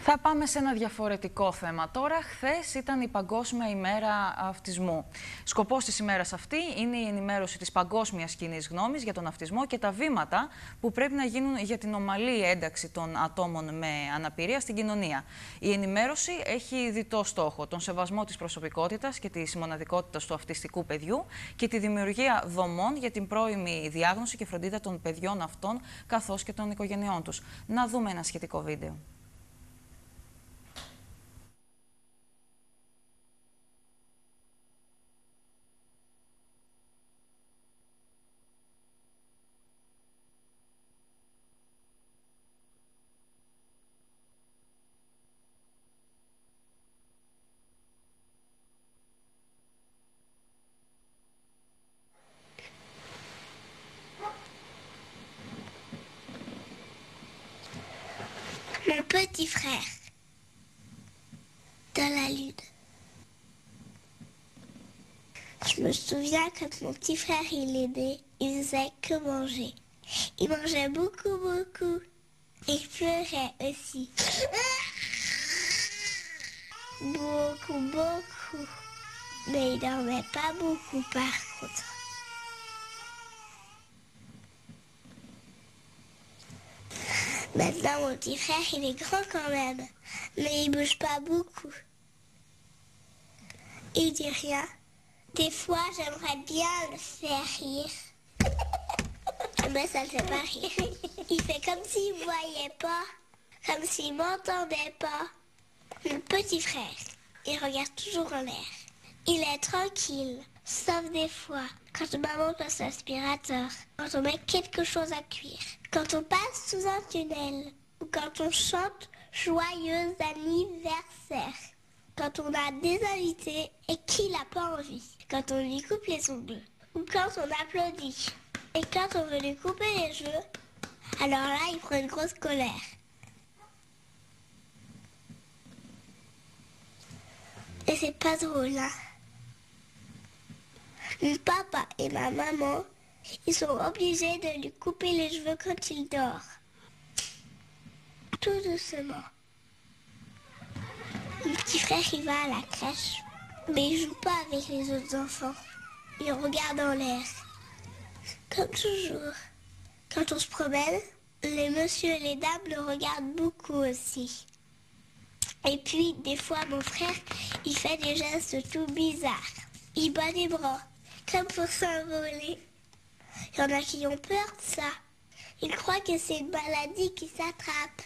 Θα πάμε σε ένα διαφορετικό θέμα τώρα. Χθες ήταν η Παγκόσμια ημέρα αυτισμού. Σκοπός της ημέρας αυτή είναι η ενημέρωση της παγκόσμιας κοινής γνώμης για τον αυτισμό και τα βήματα που πρέπει να γίνουν για την ομαλή ένταξη των ατόμων με αναπηρία στην κοινωνία. Η ενημέρωση έχει διτό στόχο τον σεβασμό της προσωπικότητας και της μοναδικότητας του αυτιστικού παιδιού και τη δημιουργία δομών για την πρώιμη διάγνωση και φροντίδα των παιδιών αυτών καθώς και των οικογενειών τους. Να δούμε ένα σχετικό βίντεο. Mon petit frère, dans la lune. Je me souviens quand mon petit frère il est né, il faisait que manger. Il mangeait beaucoup, beaucoup. Et il pleurait aussi. Beaucoup, beaucoup. Mais il dormait pas beaucoup par contre. Maintenant, mon petit frère, il est grand quand même, mais il bouge pas beaucoup. Il dit rien. Des fois, j'aimerais bien le faire rire. Mais ça ne fait pas rire. Il fait comme s'il ne voyait pas, comme s'il m'entendait pas. Mon petit frère, il regarde toujours en l'air. Il est tranquille, sauf des fois, quand maman passe l'aspirateur, quand on met quelque chose à cuire, quand on passe sous un tunnel, ou quand on chante joyeux anniversaire, quand on a des invités et qu'il n'a pas envie, quand on lui coupe les ongles, ou quand on applaudit, et quand on veut lui couper les cheveux, alors là il prend une grosse colère. Et c'est pas drôle, hein. Mon papa et ma maman, ils sont obligés de lui couper les cheveux quand il dort. Tout doucement. Mon petit frère, il va à la crèche, mais il joue pas avec les autres enfants. Il regarde en l'air. Comme toujours. Quand on se promène, les messieurs et les dames le regardent beaucoup aussi. Et puis, des fois, mon frère, il fait des gestes tout bizarres. Il bat les bras, comme pour s'envoler. Il y en a qui ont peur de ça. Ils croient que c'est une maladie qui s'attrape.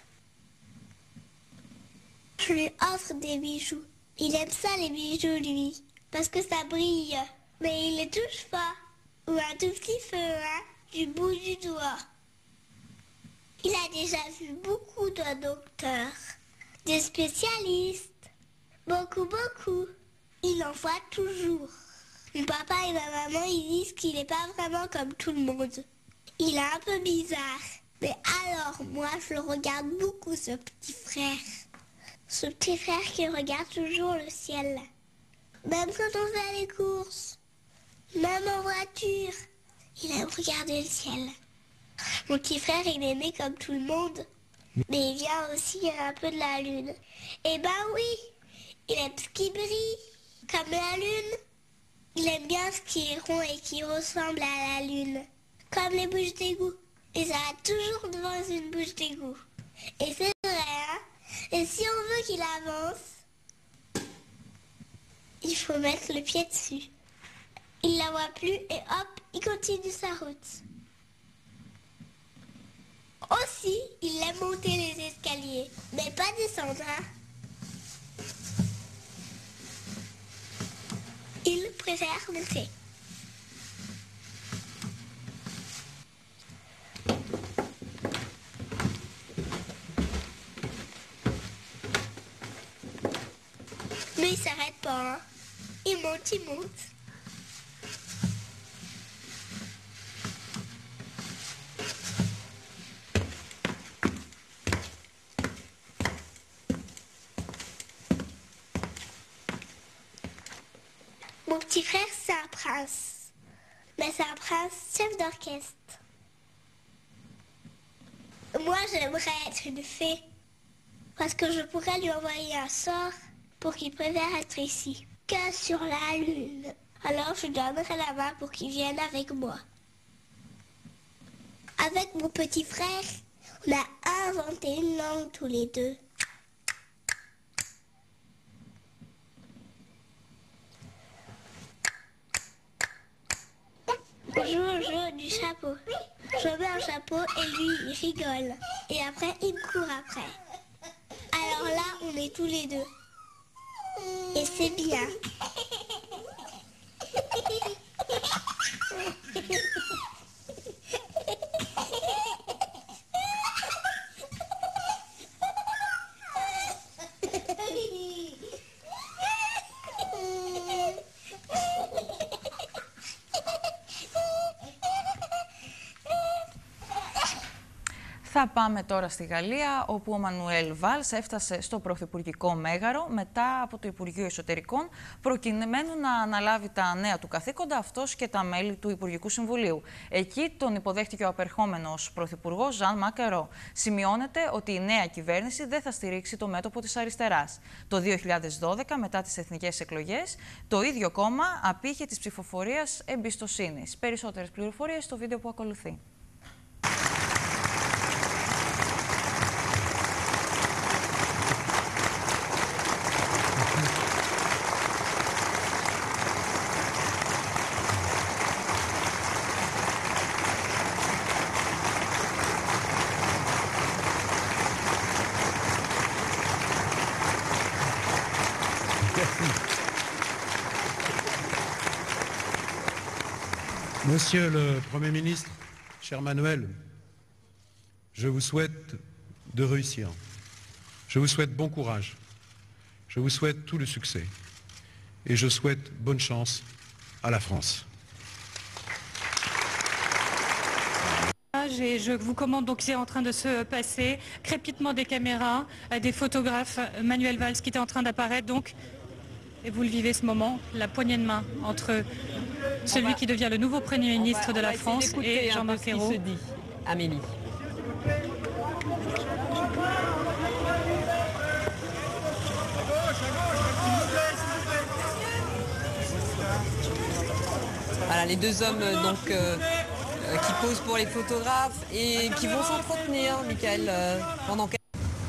Je lui offre des bijoux. Il aime ça, les bijoux, lui, parce que ça brille. Mais il les touche pas. Ou un tout petit feu, hein, du bout du doigt. Il a déjà vu beaucoup de docteurs, des spécialistes. Beaucoup, beaucoup. Il en voit toujours. Mon papa et ma maman, ils disent qu'il n'est pas vraiment comme tout le monde. Il est un peu bizarre. Mais alors, moi, je le regarde beaucoup, ce petit frère. Ce petit frère qui regarde toujours le ciel. Même quand on fait les courses. Même en voiture. Il aime regarder le ciel. Mon petit frère, il est né comme tout le monde. Mais il vient aussi un peu de la lune. Eh ben oui, il aime ce qui brille, comme la lune. Il aime bien ce qui est rond et qui ressemble à la lune, comme les bouches d'égout. Il s'arrête toujours devant une bouche d'égout. Et c'est vrai, hein? Et si on veut qu'il avance, il faut mettre le pied dessus. Il la voit plus et hop, il continue sa route. Aussi, il aime monter les escaliers, mais pas descendre, hein? Il préfère monter. Mais il s'arrête pas, hein? Il monte, il monte. Mon petit frère, c'est un prince. Mais c'est un prince chef d'orchestre. Moi, j'aimerais être une fée. parce que je pourrais lui envoyer un sort pour qu'il préfère être ici que sur la lune. Alors je donnerai la main pour qu'il vienne avec moi. Avec mon petit frère, on a inventé une langue tous les deux. On joue au jeu du chapeau. Je mets un chapeau et lui il rigole. Et après il me court après. Alors là on est tous les deux. Et c'est bien. Θα πάμε τώρα στη Γαλλία, όπου ο Μανουέλ Βάλς έφτασε στο Πρωθυπουργικό Μέγαρο μετά από το Υπουργείο Εσωτερικών, προκειμένου να αναλάβει τα νέα του καθήκοντα, αυτός και τα μέλη του Υπουργικού Συμβουλίου. Εκεί τον υποδέχτηκε ο απερχόμενος Πρωθυπουργός Ζαν Μακερό. Σημειώνεται ότι η νέα κυβέρνηση δεν θα στηρίξει το μέτωπο της αριστεράς. Το 2012, μετά τις εθνικές εκλογές, το ίδιο κόμμα απήχε της ψηφοφορίας εμπιστοσύνης. Περισσότερες πληροφορίες στο βίντεο που ακολουθεί. Monsieur le Premier ministre, cher Manuel, je vous souhaite de réussir. Je vous souhaite bon courage. Je vous souhaite tout le succès. Et je souhaite bonne chance à la France. Et je vous commande donc, c'est en train de se passer, crépitement des caméras, des photographes, Manuel Valls qui était en train d'apparaître donc, et vous le vivez ce moment, la poignée de main entre celui qui devient le nouveau Premier ministre de la France et Jean-Marc Ayrault. Amélie. Voilà les deux hommes donc qui posent pour les photographes et qui vont s'entretenir, Michael, pendant quelques...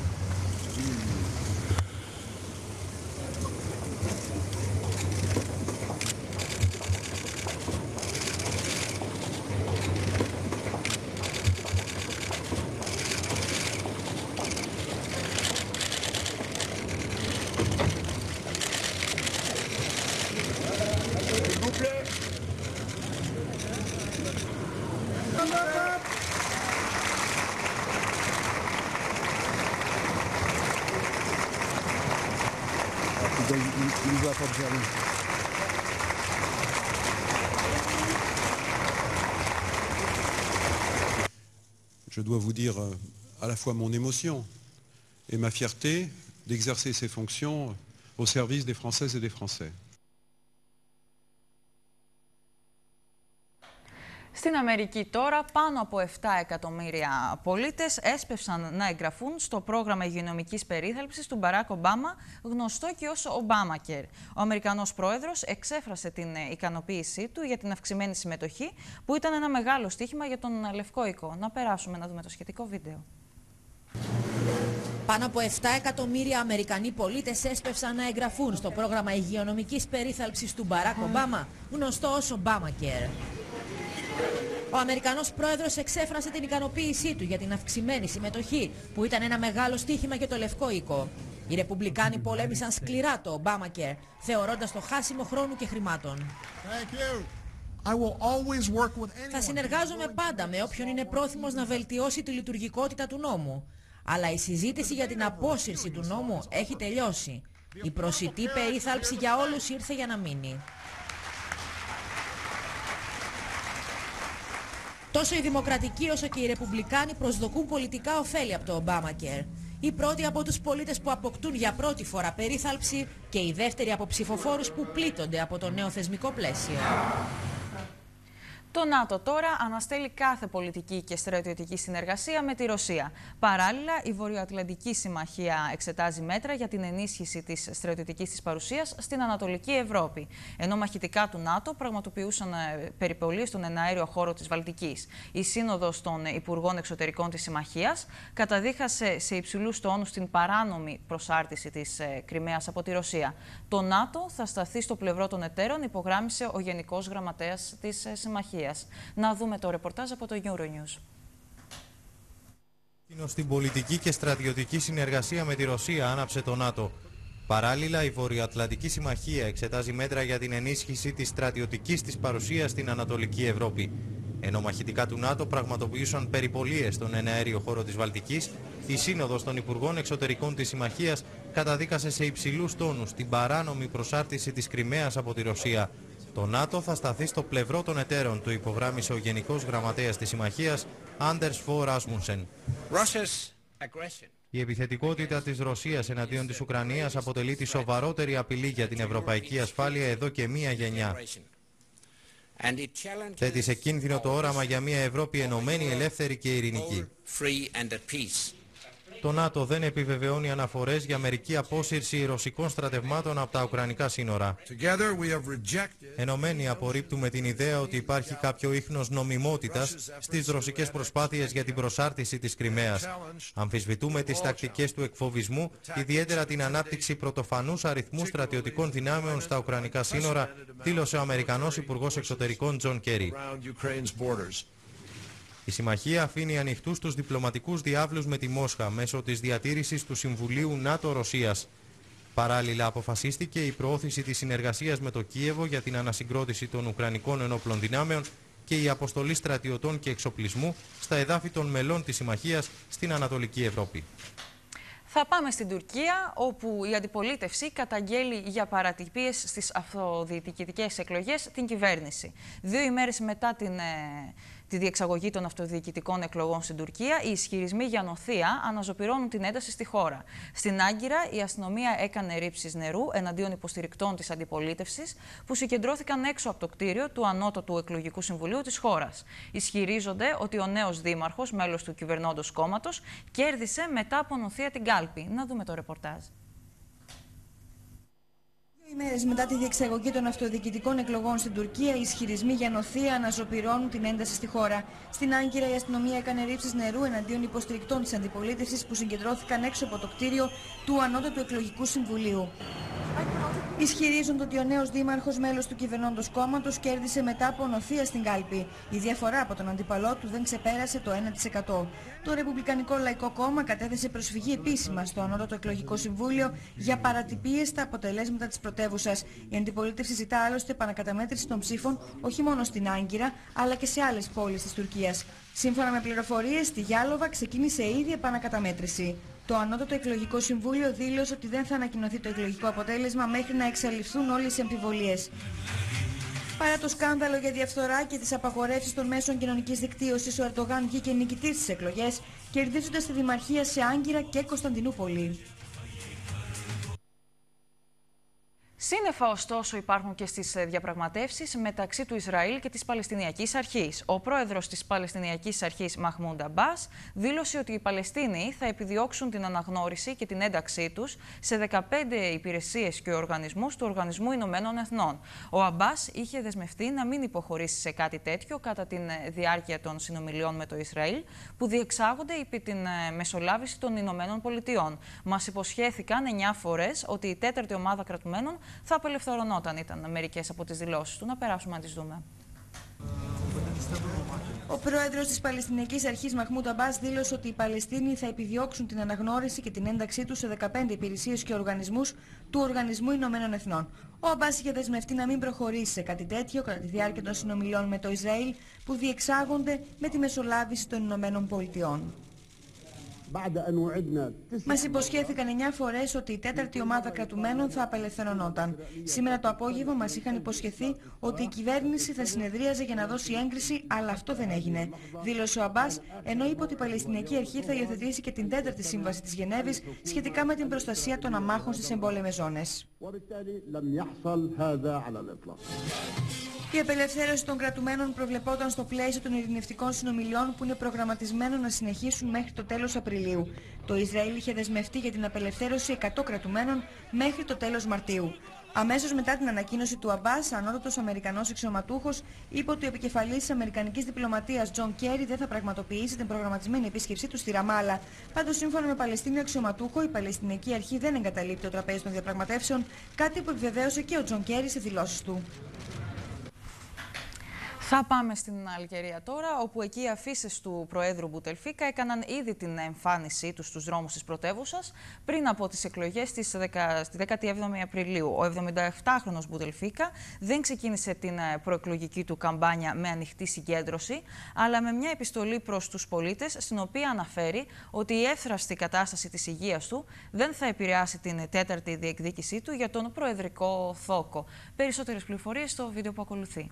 Je dois vous dire à la fois mon émotion et ma fierté d'exercer ces fonctions au service des Françaises et des Français. Στην Αμερική τώρα, πάνω από 7 εκατομμύρια πολίτες έσπευσαν να εγγραφούν στο πρόγραμμα υγειονομικής περίθαλψης του Μπαράκ Ομπάμα, γνωστό και ως Obamacare. Ο Αμερικανός πρόεδρος εξέφρασε την ικανοποίησή του για την αυξημένη συμμετοχή, που ήταν ένα μεγάλο στοίχημα για τον Λευκό Οίκο. Να περάσουμε να δούμε το σχετικό βίντεο. Πάνω από 7 εκατομμύρια Αμερικανοί πολίτες έσπευσαν να εγγραφούν στο πρόγραμμα υγειονομικής περίθαλψης του Μπαράκ Ομπάμα, γνωστό ως Obamacare. Ο Αμερικανός πρόεδρος εξέφρασε την ικανοποίησή του για την αυξημένη συμμετοχή, που ήταν ένα μεγάλο στοίχημα για το Λευκό Οίκο. Οι Ρεπουμπλικάνοι πολέμησαν σκληρά το Obamacare, θεωρώντας το χάσιμο χρόνου και χρημάτων. Θα συνεργάζομαι πάντα με όποιον είναι πρόθυμος να βελτιώσει τη λειτουργικότητα του νόμου. Αλλά η συζήτηση για την απόσυρση του νόμου έχει τελειώσει. Η προσιτή περίθαλψη για όλους ήρθε για να μείνει. Τόσο οι Δημοκρατικοί όσο και οι Ρεπουμπλικάνοι προσδοκούν πολιτικά ωφέλη από το Obamacare. Οι πρώτοι από τους πολίτες που αποκτούν για πρώτη φορά περίθαλψη και οι δεύτεροι από ψηφοφόρους που πλήττονται από το νέο θεσμικό πλαίσιο. Το ΝΑΤΟ τώρα αναστέλει κάθε πολιτική και στρατιωτική συνεργασία με τη Ρωσία. Παράλληλα, η Βορειοατλαντική Συμμαχία εξετάζει μέτρα για την ενίσχυση της στρατιωτικής της παρουσίας στην Ανατολική Ευρώπη, ενώ μαχητικά του ΝΑΤΟ πραγματοποιούσαν περιπολίες στον εναέριο χώρο της Βαλτικής. Η Σύνοδος των Υπουργών Εξωτερικών της Συμμαχίας καταδίχασε σε υψηλούς τόνους την παράνομη προσάρτηση της Κριμαίας από τη Ρωσία. Το ΝΑΤΟ θα σταθεί στο πλευρό των εταίρων, υπογράμμισε ο Γενικός Γραμματέας της Συμμαχίας. Να δούμε το ρεπορτάζ από το Euronews. Στην πολιτική και στρατιωτική συνεργασία με τη Ρωσία άναψε το ΝΑΤΟ. Παράλληλα, η Βορειοατλαντική Συμμαχία εξετάζει μέτρα για την ενίσχυση της στρατιωτικής της παρουσίας στην Ανατολική Ευρώπη. Ενώ μαχητικά του ΝΑΤΟ πραγματοποιούσαν περιπολίες στον εναέριο χώρο της Βαλτικής, η Σύνοδος των Υπουργών Εξωτερικών της Συμμαχίας καταδίκασε σε υψηλούς τόνους την παράνομη προσάρτηση της Κριμαίας από τη Ρωσία. Το ΝΑΤΟ θα σταθεί στο πλευρό των εταίρων, το υπογράμμισε ο Γενικός Γραμματέας της Συμμαχίας, Anders Fogh Rasmussen. Η επιθετικότητα της Ρωσίας εναντίον της Ουκρανίας αποτελεί τη σοβαρότερη απειλή για την ευρωπαϊκή ασφάλεια εδώ και μία γενιά. Θέτει σε κίνδυνο το όραμα για μια Ευρώπη ενωμένη, ελεύθερη και ειρηνική. Το ΝΑΤΟ δεν επιβεβαιώνει αναφορές για μερική απόσυρση ρωσικών στρατευμάτων από τα ουκρανικά σύνορα. Ενωμένοι απορρίπτουμε την ιδέα ότι υπάρχει κάποιο ίχνος νομιμότητας στις ρωσικές προσπάθειες για την προσάρτηση της Κριμαίας. Αμφισβητούμε τις τακτικές του εκφοβισμού, ιδιαίτερα την ανάπτυξη πρωτοφανούς αριθμού στρατιωτικών δυνάμεων στα ουκρανικά σύνορα, δήλωσε ο Αμερικανός Υπουργός Εξωτερικών Τζον Κέρι. Η Συμμαχία αφήνει ανοιχτούς τους διπλωματικούς διάβλους με τη Μόσχα μέσω της διατήρησης του Συμβουλίου ΝΑΤΟ-Ρωσίας. Παράλληλα, αποφασίστηκε η προώθηση της συνεργασίας με το Κίεβο για την ανασυγκρότηση των Ουκρανικών ενόπλων δυνάμεων και η αποστολή στρατιωτών και εξοπλισμού στα εδάφη των μελών της Συμμαχίας στην Ανατολική Ευρώπη. Θα πάμε στην Τουρκία, όπου η αντιπολίτευση καταγγέλει για παρατυπίες στις αυτοδιοικητικές εκλογές την κυβέρνηση. 2 ημέρες μετά τη διεξαγωγή των αυτοδιοικητικών εκλογών στην Τουρκία, οι ισχυρισμοί για νοθεία αναζωπυρώνουν την ένταση στη χώρα. Στην Άγκυρα, η αστυνομία έκανε ρήψεις νερού εναντίον υποστηρικτών της αντιπολίτευσης, που συγκεντρώθηκαν έξω από το κτίριο του Ανώτατου Εκλογικού Συμβουλίου της χώρας. Ισχυρίζονται ότι ο νέος δήμαρχος, μέλος του κυβερνώντος κόμματος, κέρδισε μετά από νοθεία την κάλπη. Να δούμε το ρεπορτάζ. Ημέρες μετά τη διεξαγωγή των αυτοδιοικητικών εκλογών στην Τουρκία, οι ισχυρισμοί για νοθεία αναζωπυρώνουν την ένταση στη χώρα. Στην Άγκυρα, η αστυνομία έκανε ρήψεις νερού εναντίον υποστηρικτών της αντιπολίτευσης που συγκεντρώθηκαν έξω από το κτίριο του Ανώτατου Εκλογικού Συμβουλίου. Ισχυρίζονται ότι ο νέος δήμαρχος, μέλος του κυβερνώντος κόμματος, κέρδισε μετά από νοθεία στην κάλπη. Η διαφορά από τον αντίπαλό του δεν ξεπέρασε το 1%. Το Ρεπουμπλικανικό Λαϊκό Κόμμα κατέθεσε προσφυγή επίσημα στο Ανώτατο Εκλογικό Συμβούλιο για παρατυπίες στα αποτελέσματα της πρωτεύουσας. Η αντιπολίτευση ζητά άλλωστε επανακαταμέτρηση των ψήφων όχι μόνο στην Άγκυρα, αλλά και σε άλλες πόλεις της Τουρκίας. Σύμφωνα με πληροφορίες, στη Γιάλοβα ξεκίνησε ήδη επανακαταμέτρηση. Το Ανώτατο Εκλογικό Συμβούλιο δήλωσε ότι δεν θα ανακοινωθεί το εκλογικό αποτέλεσμα μέχρι να εξαλειφθούν όλες οι αμφιβολίες. Παρά το σκάνδαλο για διαφθορά και τις απαγορεύσεις των μέσων κοινωνικής δικτύωσης, ο Ερντογάν βγήκε νικητής στις εκλογές, κερδίζοντας τη δημαρχία σε Άγκυρα και Κωνσταντινούπολη. Σύννεφα, ωστόσο, υπάρχουν και στις διαπραγματεύσεις μεταξύ του Ισραήλ και της Παλαιστινιακής Αρχής. Ο πρόεδρος της Παλαιστινιακής Αρχής, Μαχμούντ Αμπάς, δήλωσε ότι οι Παλαιστίνοι θα επιδιώξουν την αναγνώριση και την ένταξή τους σε 15 υπηρεσίες και οργανισμούς του Οργανισμού Ηνωμένων Εθνών. Ο Αμπάς είχε δεσμευτεί να μην υποχωρήσει σε κάτι τέτοιο κατά τη διάρκεια των συνομιλιών με το Ισραήλ, που διεξάγονται υπό την μεσολάβηση των Ηνωμένων Πολιτειών. Μας υποσχέθηκαν 9 φορές ότι η 4η ομάδα κρατουμένων θα απελευθερωνόταν, ήταν μερικές από τις δηλώσεις του. Να περάσουμε να τις δούμε. Ο πρόεδρος της Παλαιστινιακής Αρχής, Μαχμούντ Αμπάς, δήλωσε ότι οι Παλαιστίνοι θα επιδιώξουν την αναγνώριση και την ένταξή τους σε 15 υπηρεσίες και οργανισμούς του Οργανισμού Ηνωμένων Εθνών. Ο Αμπάς είχε δεσμευτεί να μην προχωρήσει σε κάτι τέτοιο κατά τη διάρκεια των συνομιλιών με το Ισραήλ που διεξάγονται με τη μεσολάβηση των Ηνωμένων Πολιτειών. Μας υποσχέθηκαν 9 φορές ότι η 4η ομάδα κρατουμένων θα απελευθερωνόταν. Σήμερα το απόγευμα μας είχαν υποσχεθεί ότι η κυβέρνηση θα συνεδρίαζε για να δώσει έγκριση, αλλά αυτό δεν έγινε. Δήλωσε ο Αμπάς, ενώ είπε ότι η Παλαιστινιακή Αρχή θα υιοθετήσει και την 4η Σύμβαση της Γενέβης σχετικά με την προστασία των αμάχων στις εμπόλεμες ζώνες. Η απελευθέρωση των κρατουμένων προβλεπόταν στο πλαίσιο των ειρηνευτικών συνομιλιών που είναι προγραμματισμένο να συνεχίσουν μέχρι το τέλος Απριλίου. Το Ισραήλ είχε δεσμευτεί για την απελευθέρωση 100 κρατουμένων μέχρι το τέλος Μαρτίου. Αμέσως μετά την ανακοίνωση του Αμπάς, ανώτατος Αμερικανός αξιωματούχος είπε ότι ο επικεφαλής της Αμερικανικής διπλωματίας Τζον Κέρι δεν θα πραγματοποιήσει την προγραμματισμένη επίσκεψή του στη Ραμάλα. Πάντως, σύμφωνα με Παλαιστίνιο αξιωματούχο, η Παλαιστινική Αρχή δεν εγκαταλείπει το τραπέζι των διαπραγματεύσεων, κάτι που επιβεβαίωσε και ο Τζον Κέρι σε δηλώσεις του. Θα πάμε στην Αλγερία τώρα, όπου εκεί οι αφήσεις του Προέδρου Μπουτελφίκα έκαναν ήδη την εμφάνισή τους στους δρόμους της πρωτεύουσας πριν από τις εκλογές στη 17η Απριλίου. Ο 77χρονος Μπουτελφίκα δεν ξεκίνησε την προεκλογική του καμπάνια με ανοιχτή συγκέντρωση, αλλά με μια επιστολή προς τους πολίτες, στην οποία αναφέρει ότι η εύθραυστη κατάσταση της υγείας του δεν θα επηρεάσει την τέταρτη διεκδίκησή του για τον προεδρικό θόκο. Περισσότερες πληροφορίες στο βίντεο που ακολουθεί.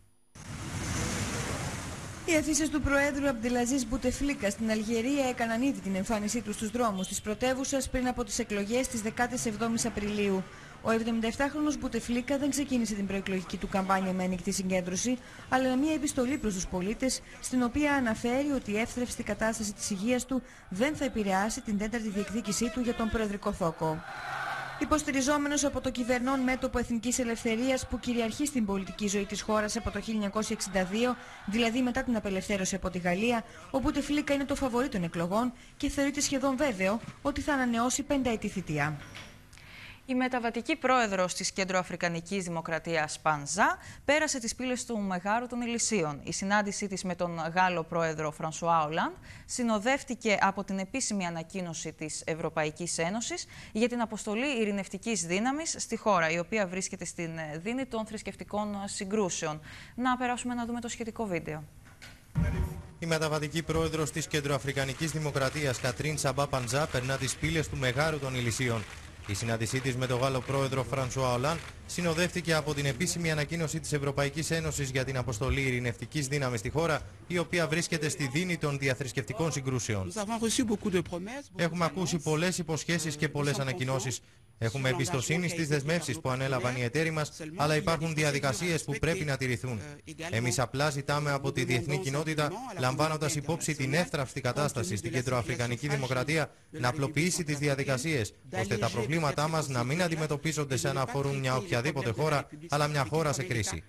Οι αφήσεις του Προέδρου Αμπντελαζίζ Μπουτεφλίκα στην Αλγερία έκαναν ήδη την εμφάνισή του στους δρόμους της πρωτεύουσας πριν από τις εκλογές της 17ης Απριλίου. Ο 77χρονος Μπουτεφλίκα δεν ξεκίνησε την προεκλογική του καμπάνια με ανοιχτή συγκέντρωση, αλλά με μια επιστολή προς τους πολίτες, στην οποία αναφέρει ότι η εύθραυστη κατάσταση της υγείας του δεν θα επηρεάσει την τέταρτη διεκδίκησή του για τον προεδρικό θόκο. Υποστηριζόμενος από το κυβερνών μέτωπο Εθνικής Ελευθερίας που κυριαρχεί στην πολιτική ζωή της χώρας από το 1962, δηλαδή μετά την απελευθέρωση από τη Γαλλία, ο Μπουτεφλίκα είναι το φαβορί των εκλογών και θεωρείται σχεδόν βέβαιο ότι θα ανανεώσει πενταετή θητεία. Η μεταβατική πρόεδρος της Κεντροαφρικανικής Δημοκρατίας Πανζά πέρασε τις πύλες του Μεγάρου των Ηλυσίων. Η συνάντησή της με τον Γάλλο πρόεδρο Φρανσουά Ολάντ συνοδεύτηκε από την επίσημη ανακοίνωση της Ευρωπαϊκής Ένωσης για την αποστολή ειρηνευτικής δύναμης στη χώρα, η οποία βρίσκεται στην δίνη των θρησκευτικών συγκρούσεων. Να περάσουμε να δούμε το σχετικό βίντεο. Η μεταβατική πρόεδρος της Κεντροαφρικανικής Δημοκρατίας Κατρίν Σαμπά Παντζά περνά τις πύλες του Μεγάρου των Ηλυσίων. Η συνάντησή της με τον Γάλλο πρόεδρο Φρανσουά Ολάντ συνοδεύτηκε από την επίσημη ανακοίνωση της Ευρωπαϊκής Ένωσης για την αποστολή ειρηνευτικής δύναμης στη χώρα, η οποία βρίσκεται στη δίνη των διαθρησκευτικών συγκρούσεων. Έχουμε ακούσει πολλές υποσχέσεις και πολλές ανακοινώσεις. Έχουμε εμπιστοσύνη στις δεσμεύσεις που ανέλαβαν οι εταίροι μας, αλλά υπάρχουν διαδικασίες που πρέπει να τηρηθούν. Εμείς απλά ζητάμε από τη διεθνή κοινότητα, λαμβάνοντας υπόψη την εύθραυστη κατάσταση στην Κεντροαφρικανική Δημοκρατία, να απλοποιήσει τις διαδικασίες, ώστε τα προβλήματά μας να μην αντιμετωπίζονται σαν να αφορούν μια οποιαδήποτε χώρα, αλλά μια χώρα σε κρίση.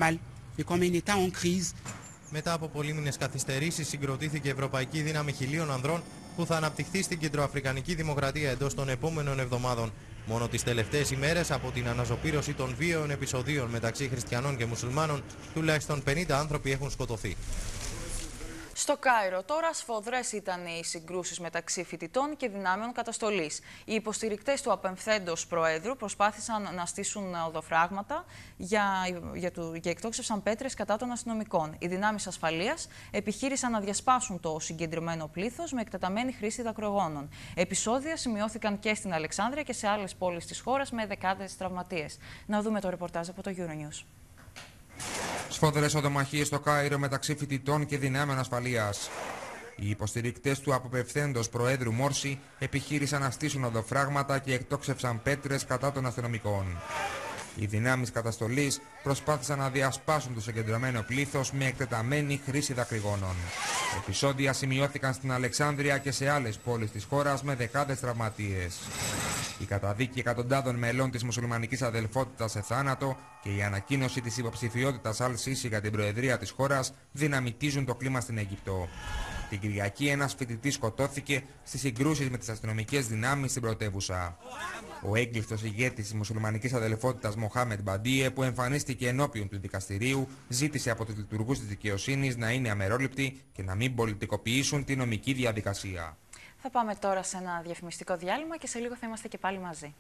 Μετά από πολύμηνες καθυστερήσεις, συγκροτήθηκε η Ευρωπαϊκή Δύναμη 1000 ανδρών που θα αναπτυχθεί στην Κεντροαφρικανική Δημοκρατία εντός των επόμενων εβδομάδων. Μόνο τις τελευταίες ημέρες από την αναζωπήρωση των βίαιων επεισοδίων μεταξύ χριστιανών και μουσουλμάνων, τουλάχιστον 50 άνθρωποι έχουν σκοτωθεί. Στο Κάιρο τώρα σφοδρές ήταν οι συγκρούσεις μεταξύ φοιτητών και δυνάμεων καταστολής. Οι υποστηρικτές του απεμφθέντος Προέδρου προσπάθησαν να στήσουν οδοφράγματα και εκτόξευσαν πέτρες κατά των αστυνομικών. Οι δυνάμεις ασφαλείας επιχείρησαν να διασπάσουν το συγκεντρωμένο πλήθος με εκτεταμένη χρήση δακρυγόνων. Επεισόδια σημειώθηκαν και στην Αλεξάνδρεια και σε άλλες πόλεις της χώρας με δεκάδες τραυματίες. Να δούμε το ρεπορτάζ από το Euronews. Σφοδρές οδομαχίες στο Κάιρο μεταξύ φοιτητών και δυνάμεων ασφαλείας. Οι υποστηρικτές του αποπευθέντος Προέδρου Μόρση επιχείρησαν να στήσουν οδοφράγματα και εκτόξευσαν πέτρες κατά των αστυνομικών. Οι δυνάμεις καταστολής προσπάθησαν να διασπάσουν το συγκεντρωμένο πλήθος με εκτεταμένη χρήση δακρυγόνων. Επεισόδια σημειώθηκαν στην Αλεξάνδρεια και σε άλλες πόλεις της χώρας με δεκάδες τραυματίες. Η καταδίκη εκατοντάδων μελών της μουσουλμανικής αδελφότητας σε θάνατο και η ανακοίνωση της υποψηφιότητας Αλ-Σίση για την προεδρία της χώρας δυναμητίζουν το κλίμα στην Αίγυπτο. Την Κυριακή ένας φοιτητής σκοτώθηκε στις συγκρούσεις με τις αστυνομικές δυνάμεις στην πρωτεύουσα. Ο έγκλειστος ηγέτης της μουσουλμανικής αδελφότητας Μοχάμεντ Μπαντίε, που εμφανίστηκε ενώπιον του δικαστηρίου, ζήτησε από τους λειτουργούς της δικαιοσύνης να είναι αμερόληπτοι και να μην πολιτικοποιήσουν τη νομική διαδικασία. Θα πάμε τώρα σε ένα διαφημιστικό διάλειμμα και σε λίγο θα είμαστε και πάλι μαζί.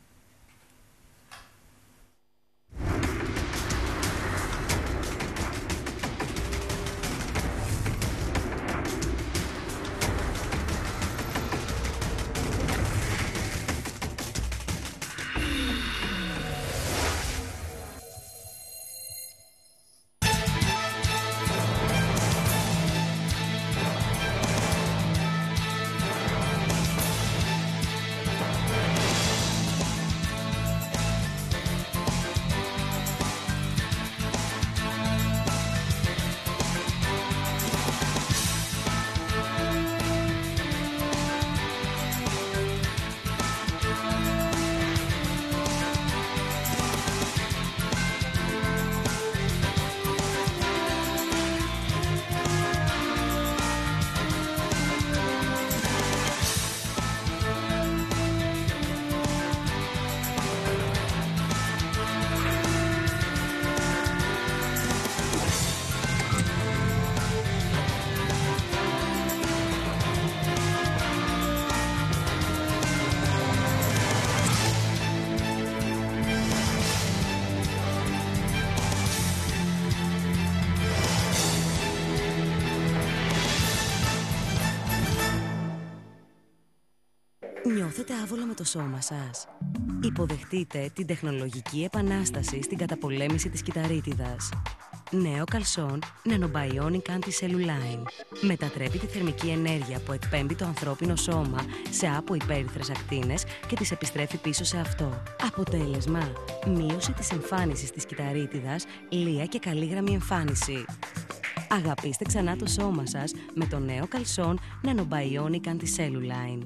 Νιώθετε άβολα με το σώμα σας? Υποδεχτείτε την τεχνολογική επανάσταση στην καταπολέμηση της κυταρίτιδας. Νέο καλσόν Nanobionic Anti-Cellulline. Μετατρέπει τη θερμική ενέργεια που εκπέμπει το ανθρώπινο σώμα σε αποϊπέρυθρες ακτίνες και τις επιστρέφει πίσω σε αυτό. Αποτέλεσμα: μείωση της εμφάνισης της κυταρίτιδας, λία και καλή εμφάνιση. Αγαπήστε ξανά το σώμα σας με το νέο καλσόν Nanobionic Anti-Cellulline.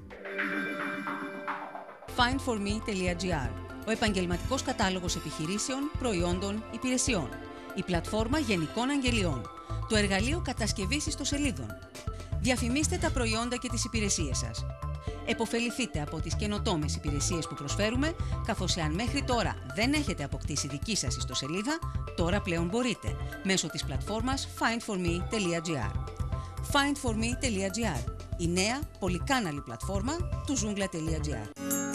Findforme.gr. Ο επαγγελματικός κατάλογος επιχειρήσεων, προϊόντων, υπηρεσιών. Η πλατφόρμα γενικών αγγελιών. Το εργαλείο κατασκευής ιστοσελίδων. Διαφημίστε τα προϊόντα και τις υπηρεσίες σας. Εποφεληθείτε από τις καινοτόμες υπηρεσίες που προσφέρουμε, καθώς εάν μέχρι τώρα δεν έχετε αποκτήσει δική σας ιστοσελίδα, τώρα πλέον μπορείτε, μέσω της πλατφόρμας findforme.gr. Findforme.gr. Η νέα πολυκάναλη πλατφόρμα του Joomla.gr.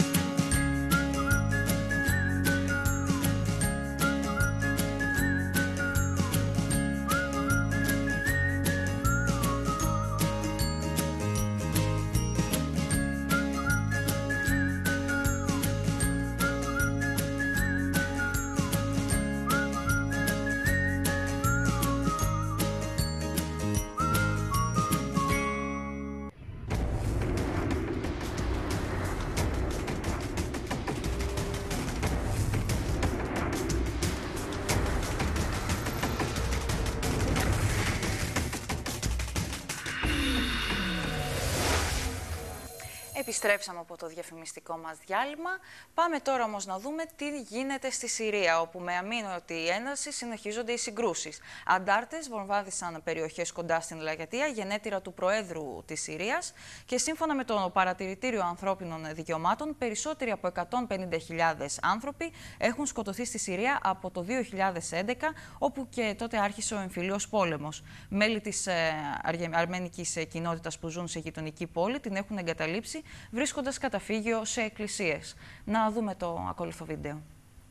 Επιστρέψαμε από το διαφημιστικό μας διάλειμμα. Πάμε τώρα όμως να δούμε τι γίνεται στη Συρία, όπου με αμήνωτη ένταση συνεχίζονται οι συγκρούσεις. Αντάρτες βομβάρδισαν περιοχές κοντά στην Λαγιατία, γενέτειρα του Προέδρου της Συρίας, και σύμφωνα με το Παρατηρητήριο Ανθρώπινων Δικαιωμάτων, περισσότεροι από 150.000 άνθρωποι έχουν σκοτωθεί στη Συρία από το 2011, όπου και τότε άρχισε ο εμφυλίος πόλεμος. Μέλη της αρμενικής κοινότητας που ζουν σε γειτονική πόλη την έχουν εγκαταλείψει, βρίσκοντας καταφύγιο σε εκκλησίες. Να δούμε το ακόλουθο βίντεο.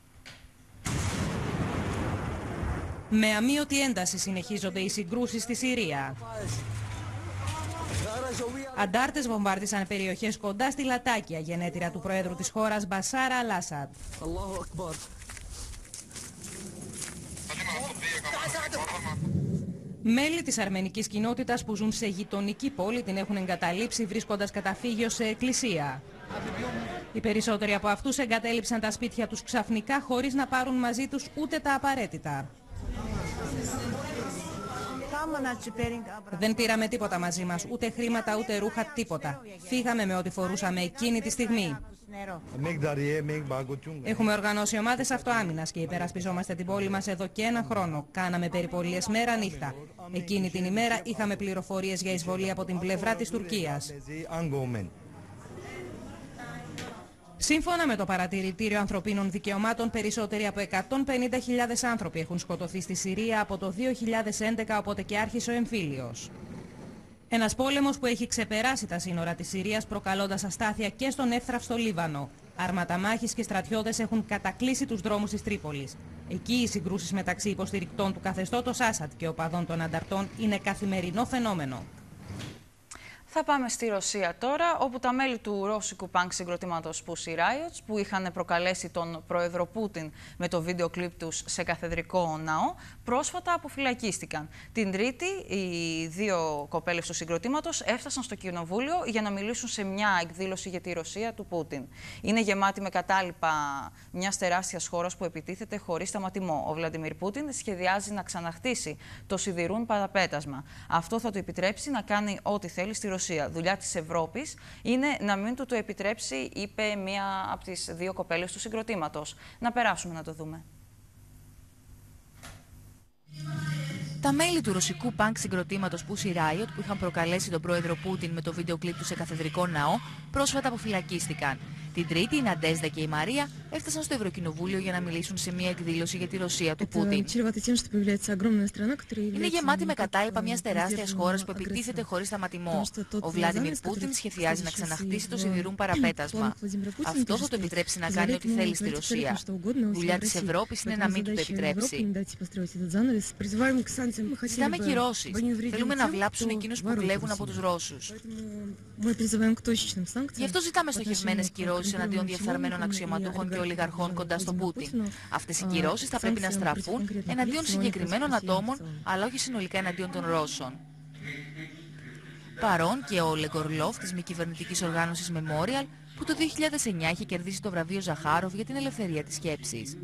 Με αμείωτη ένταση συνεχίζονται οι συγκρούσεις στη Συρία. Αντάρτες βομβάρδισαν περιοχές κοντά στη Λατάκια, γενέτειρα του Προέδρου της χώρας Μπασάρ Αλ-Ασαντ. Μέλη της αρμενικής κοινότητας που ζουν σε γειτονική πόλη την έχουν εγκαταλείψει, βρίσκοντας καταφύγιο σε εκκλησία. Οι περισσότεροι από αυτούς εγκατέλειψαν τα σπίτια τους ξαφνικά, χωρίς να πάρουν μαζί τους ούτε τα απαραίτητα. Δεν πήραμε τίποτα μαζί μας, ούτε χρήματα, ούτε ρούχα, τίποτα. Φύγαμε με ό,τι φορούσαμε εκείνη τη στιγμή. Έχουμε οργανώσει ομάδες αυτοάμυνας και υπερασπιζόμαστε την πόλη μας εδώ και ένα χρόνο. Κάναμε περιπολίες μέρα νύχτα. Εκείνη την ημέρα είχαμε πληροφορίες για εισβολή από την πλευρά της Τουρκίας. Σύμφωνα με το Παρατηρητήριο Ανθρωπίνων Δικαιωμάτων, περισσότεροι από 150.000 άνθρωποι έχουν σκοτωθεί στη Συρία από το 2011, όποτε και άρχισε ο εμφύλιος. Ένας πόλεμος που έχει ξεπεράσει τα σύνορα της Συρίας, προκαλώντας αστάθεια και στον εύθραυστο Λίβανο. Άρματα μάχης και στρατιώτες έχουν κατακλείσει τους δρόμους της Τρίπολης. Εκεί οι συγκρούσεις μεταξύ υποστηρικτών του καθεστώτος Άσαντ και οπαδών των ανταρτών είναι καθημερινό φαινόμενο. Θα πάμε στη Ρωσία τώρα, όπου τα μέλη του ρώσικου πανκ συγκροτήματος Pussy Riots, που είχαν προκαλέσει τον πρόεδρο Πούτιν με το βίντεο κλιπ τους σε καθεδρικό ναό, πρόσφατα αποφυλακίστηκαν. Την Τρίτη, οι δύο κοπέλες του συγκροτήματος έφτασαν στο κοινοβούλιο για να μιλήσουν σε μια εκδήλωση για τη Ρωσία του Πούτιν. Είναι γεμάτη με κατάλοιπα μιας τεράστιας χώρας που επιτίθεται χωρίς σταματημό. Ο Βλαντιμίρ Πούτιν σχεδιάζει να ξαναχτίσει το σιδηρούν παραπέτασμα. Αυτό θα του επιτρέψει να κάνει ό,τι θέλει στη Ρωσία. Δουλειά της Ευρώπης είναι να μην του το επιτρέψει, είπε μία από τις δύο κοπέλες του συγκροτήματος. Να περάσουμε να το δούμε. Τα μέλη του ρωσικού πανκ συγκροτήματος Pussy Riot, που είχαν προκαλέσει τον πρόεδρο Πούτιν με το βίντεο κλιπ του σε καθεδρικό ναό, πρόσφατα αποφυλακίστηκαν. Την Τρίτη η Ναντέσδα και η Μαρία έφτασαν στο Ευρωκοινοβούλιο για να μιλήσουν σε μια εκδήλωση για τη Ρωσία του Πούτιν. Είναι γεμάτη με κατάλοιπα μιας τεράστιας χώρας που επιτίθεται χωρίς σταματημό. Ο Βλάντιμιρ Πούτιν σχεδιάζει να ξαναχτίσει το σιδηρούν παραπέτασμα. Αυτό θα το επιτρέψει να κάνει ό,τι θέλει στη Ρωσία. Δουλειά της Ευρώπης είναι να μην του το επιτρέψει. Ζητάμε κυρώσεις. Θέλουμε να βλάψουν εκείνους που κλέβουν από τους Ρώσους. Γι' αυτό ζητάμε στοχευμένες κυρώσεις εναντίον διεφθαρμένων αξιωματούχων και ολιγαρχών κοντά στον Πούτιν. Αυτές οι κυρώσεις θα πρέπει να στραφούν εναντίον συγκεκριμένων ατόμων, αλλά όχι συνολικά εναντίον των Ρώσων. Παρόν και ο Όλεγκ Ορλόφ της μη κυβερνητικής οργάνωσης Memorial, που το 2009 είχε κερδίσει το βραβείο Ζαχάροφ για την ελευθερία της σκέψης.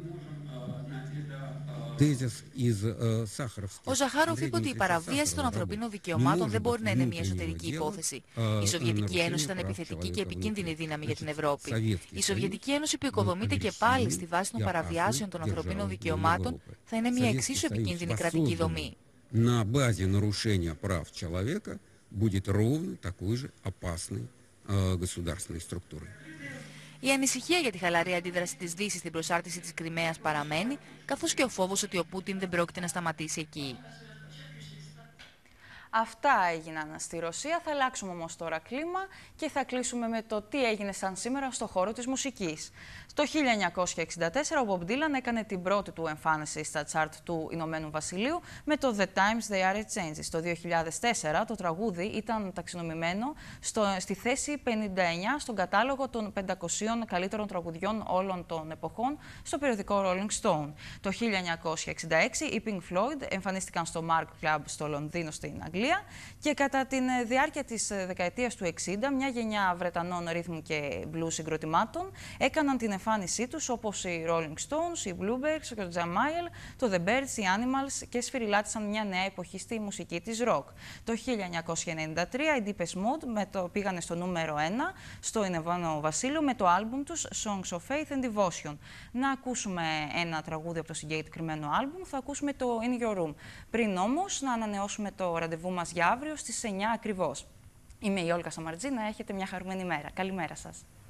Ο Ζαχάροφ είπε ότι η παραβίαση των ανθρωπίνων δικαιωμάτων δεν μπορεί να είναι μια εσωτερική υπόθεση. Η Σοβιετική Ένωση ήταν επιθετική και επικίνδυνη δύναμη για την Ευρώπη. Η Σοβιετική Ένωση που οικοδομείται και πάλι στη βάση των παραβιάσεων των ανθρωπίνων δικαιωμάτων θα είναι μια εξίσου επικίνδυνη κρατική δομή. На базе нарушения прав человека будет ровно такой же опасной государственной структурой. Η ανησυχία για τη χαλαρή αντίδραση της Δύσης στην προσάρτηση της Κριμαίας παραμένει, καθώς και ο φόβος ότι ο Πούτιν δεν πρόκειται να σταματήσει εκεί. Αυτά έγιναν στη Ρωσία. Θα αλλάξουμε όμως τώρα κλίμα και θα κλείσουμε με το τι έγινε σαν σήμερα στο χώρο της μουσικής. Το 1964 ο Bob Dylan έκανε την πρώτη του εμφάνιση στα τσάρτ του Ηνωμένου Βασιλείου με το The Times They Are Changes. Το 2004 το τραγούδι ήταν ταξινομημένο στη θέση 59 στον κατάλογο των 500 καλύτερων τραγουδιών όλων των εποχών στο περιοδικό Rolling Stone. Το 1966 οι Pink Floyd εμφανίστηκαν στο Mark Club στο Λονδίνο στην Αγγλία και κατά τη διάρκεια της δεκαετίας του 60 μια γενιά Βρετανών ρύθμου και blues συγκροτημάτων έκαναν την εμφάνισή τους, όπως οι Rolling Stones, οι Bluebirds, ο Jamail, το The Birds, οι Animals και σφυριλάτησαν μια νέα εποχή στη μουσική της rock. Το 1993 οι Deepest Mode πήγανε στο νούμερο 1 στο Ηνωμένο Βασίλειο με το άλμπουμ τους Songs of Faith and Devotion. Να ακούσουμε ένα τραγούδι από το συγκεκριμένο άλμπουμ, θα ακούσουμε το In Your Room. Πριν όμως να ανανεώσουμε το ραντεβού μας για αύριο στις 9 ακριβώς. Είμαι η Όλγα Σαμαρτζή, να έχετε μια χαρούμενη μέρα. Καλημέρα σας.